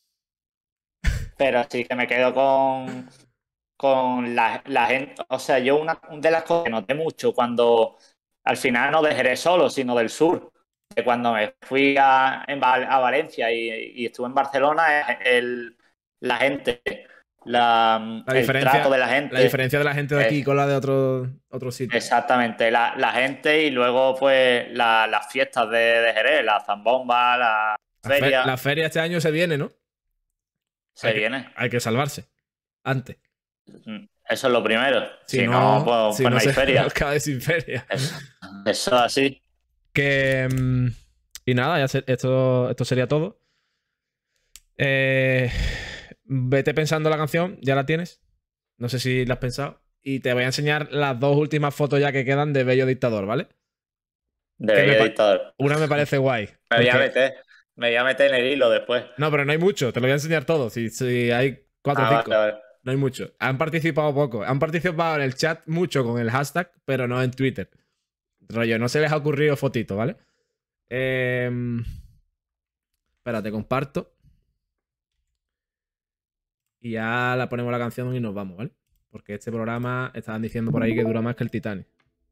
Pero sí que me quedo con, con la, la gente. O sea, yo una de las cosas que noté mucho cuando al final no de Jerez solo, sino del sur, de cuando me fui a, en Val- a Valencia y, y estuve en Barcelona, es el, la gente, la,
La
el
diferencia,
trato de la gente.
la diferencia de la gente de aquí
es-
con la de otro, otro sitio.
Exactamente, la, la gente y luego pues la- las fiestas de, de Jerez, la zambomba, la
La, fe-
feria,
la feria este año se viene, ¿no?
se
hay que,
viene.
Hay que salvarse. Antes.
Eso es lo primero.
Si,
Si,
no,
no, pues,
si
pues
no
no hay
se
feria.
nos cae sin feria.
Eso, eso es así.
Que. mm, Y nada, ya se- esto, esto sería todo. Eh, vete pensando la canción, ya la tienes. No sé si la has pensado. Y te voy a enseñar las dos últimas fotos ya que quedan de Bello Dictador, ¿vale?
De
Que me
Bello
pa-
Dictador.
Una me parece guay.
Me voy a
porque-
meter. Me voy a meter en el hilo después.
No, pero no hay mucho, te lo voy a enseñar todo. Si, si hay cuatro o
Ah,
cinco.
vale, vale.
No hay mucho. Han participado poco. Han participado en el chat mucho con el hashtag, pero no en Twitter. Rollo, no se les ha ocurrido fotito, ¿vale? Eh... Espérate, comparto. Y ya la ponemos la canción y nos vamos, ¿vale? Porque este programa estaban diciendo por ahí que dura más que el Titanic.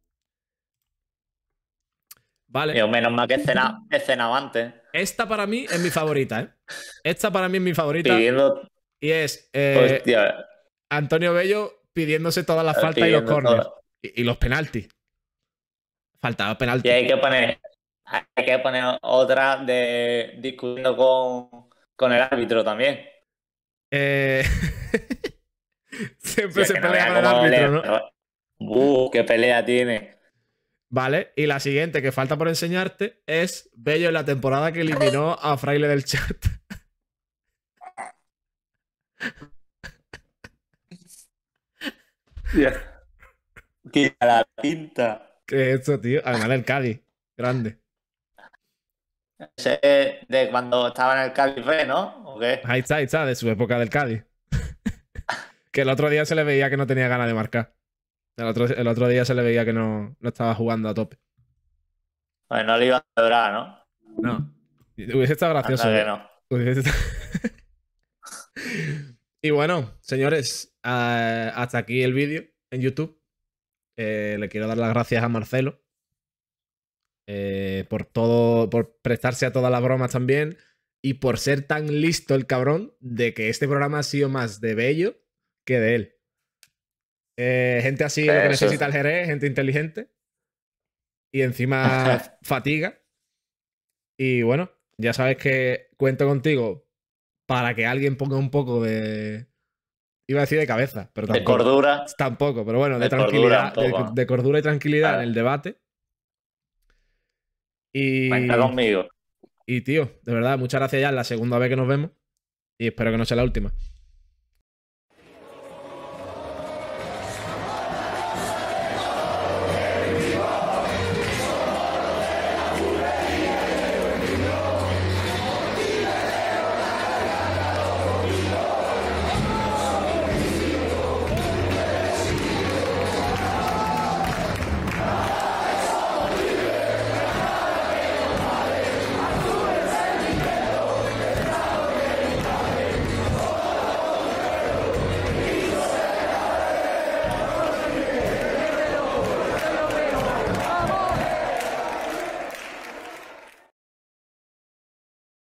Vale.
Yo, menos mal que he cenado, he cenado antes.
Esta para mí es mi favorita, ¿eh? Esta para mí es mi favorita.
Pidiendo.
Y es eh,
Hostia.
Antonio Bello pidiéndose todas las faltas y los
pidiendo
corners.
todo.
Y, y los penaltis. Faltaba penalti.
Y hay que poner. Hay que poner otra de discutiendo con, con el árbitro también.
Eh... Siempre
Sí,
se
que no
pelea
vea
con el
cómo
árbitro,
le-
¿no?
Uh, qué pelea tiene.
Vale, y la siguiente que falta por enseñarte es Bello en la temporada que eliminó a Fraile del chat.
Quita la tinta.
¿Qué es esto, tío? Además del Cádiz. Grande.
Ese es de cuando estaba en el Cádiz B, ¿no? ¿O qué?
Ahí está, ahí está, de su época del Cádiz. Que el otro día se le veía que no tenía ganas de marcar. El otro, el otro día se le veía que no, no estaba jugando a tope.
Pues no le iba a celebrar, ¿no?
No. Hubiese estado gracioso.
Anda
¿eh?
que no.
Hubiese estado- Y bueno, señores, eh, hasta aquí el vídeo en YouTube. Eh, le quiero dar las gracias a Marcelo eh, por todo, por prestarse a todas las bromas también y por ser tan listo el cabrón de que este programa ha sido más de Bello que de él. Eh, gente así es lo que
Eso.
necesita el Jerez, gente inteligente y encima fatiga. Y bueno, ya sabes que cuento contigo para que alguien ponga un poco de... Iba a decir de cabeza, pero
De
tampoco.
cordura.
Tampoco, pero bueno, de,
De
tranquilidad,
cordura un
de,
poco.
de cordura y tranquilidad
Claro.
en el debate. Y,
Cuenta conmigo.
y tío, de verdad, muchas gracias ya, es la segunda vez que nos vemos y espero que no sea la última.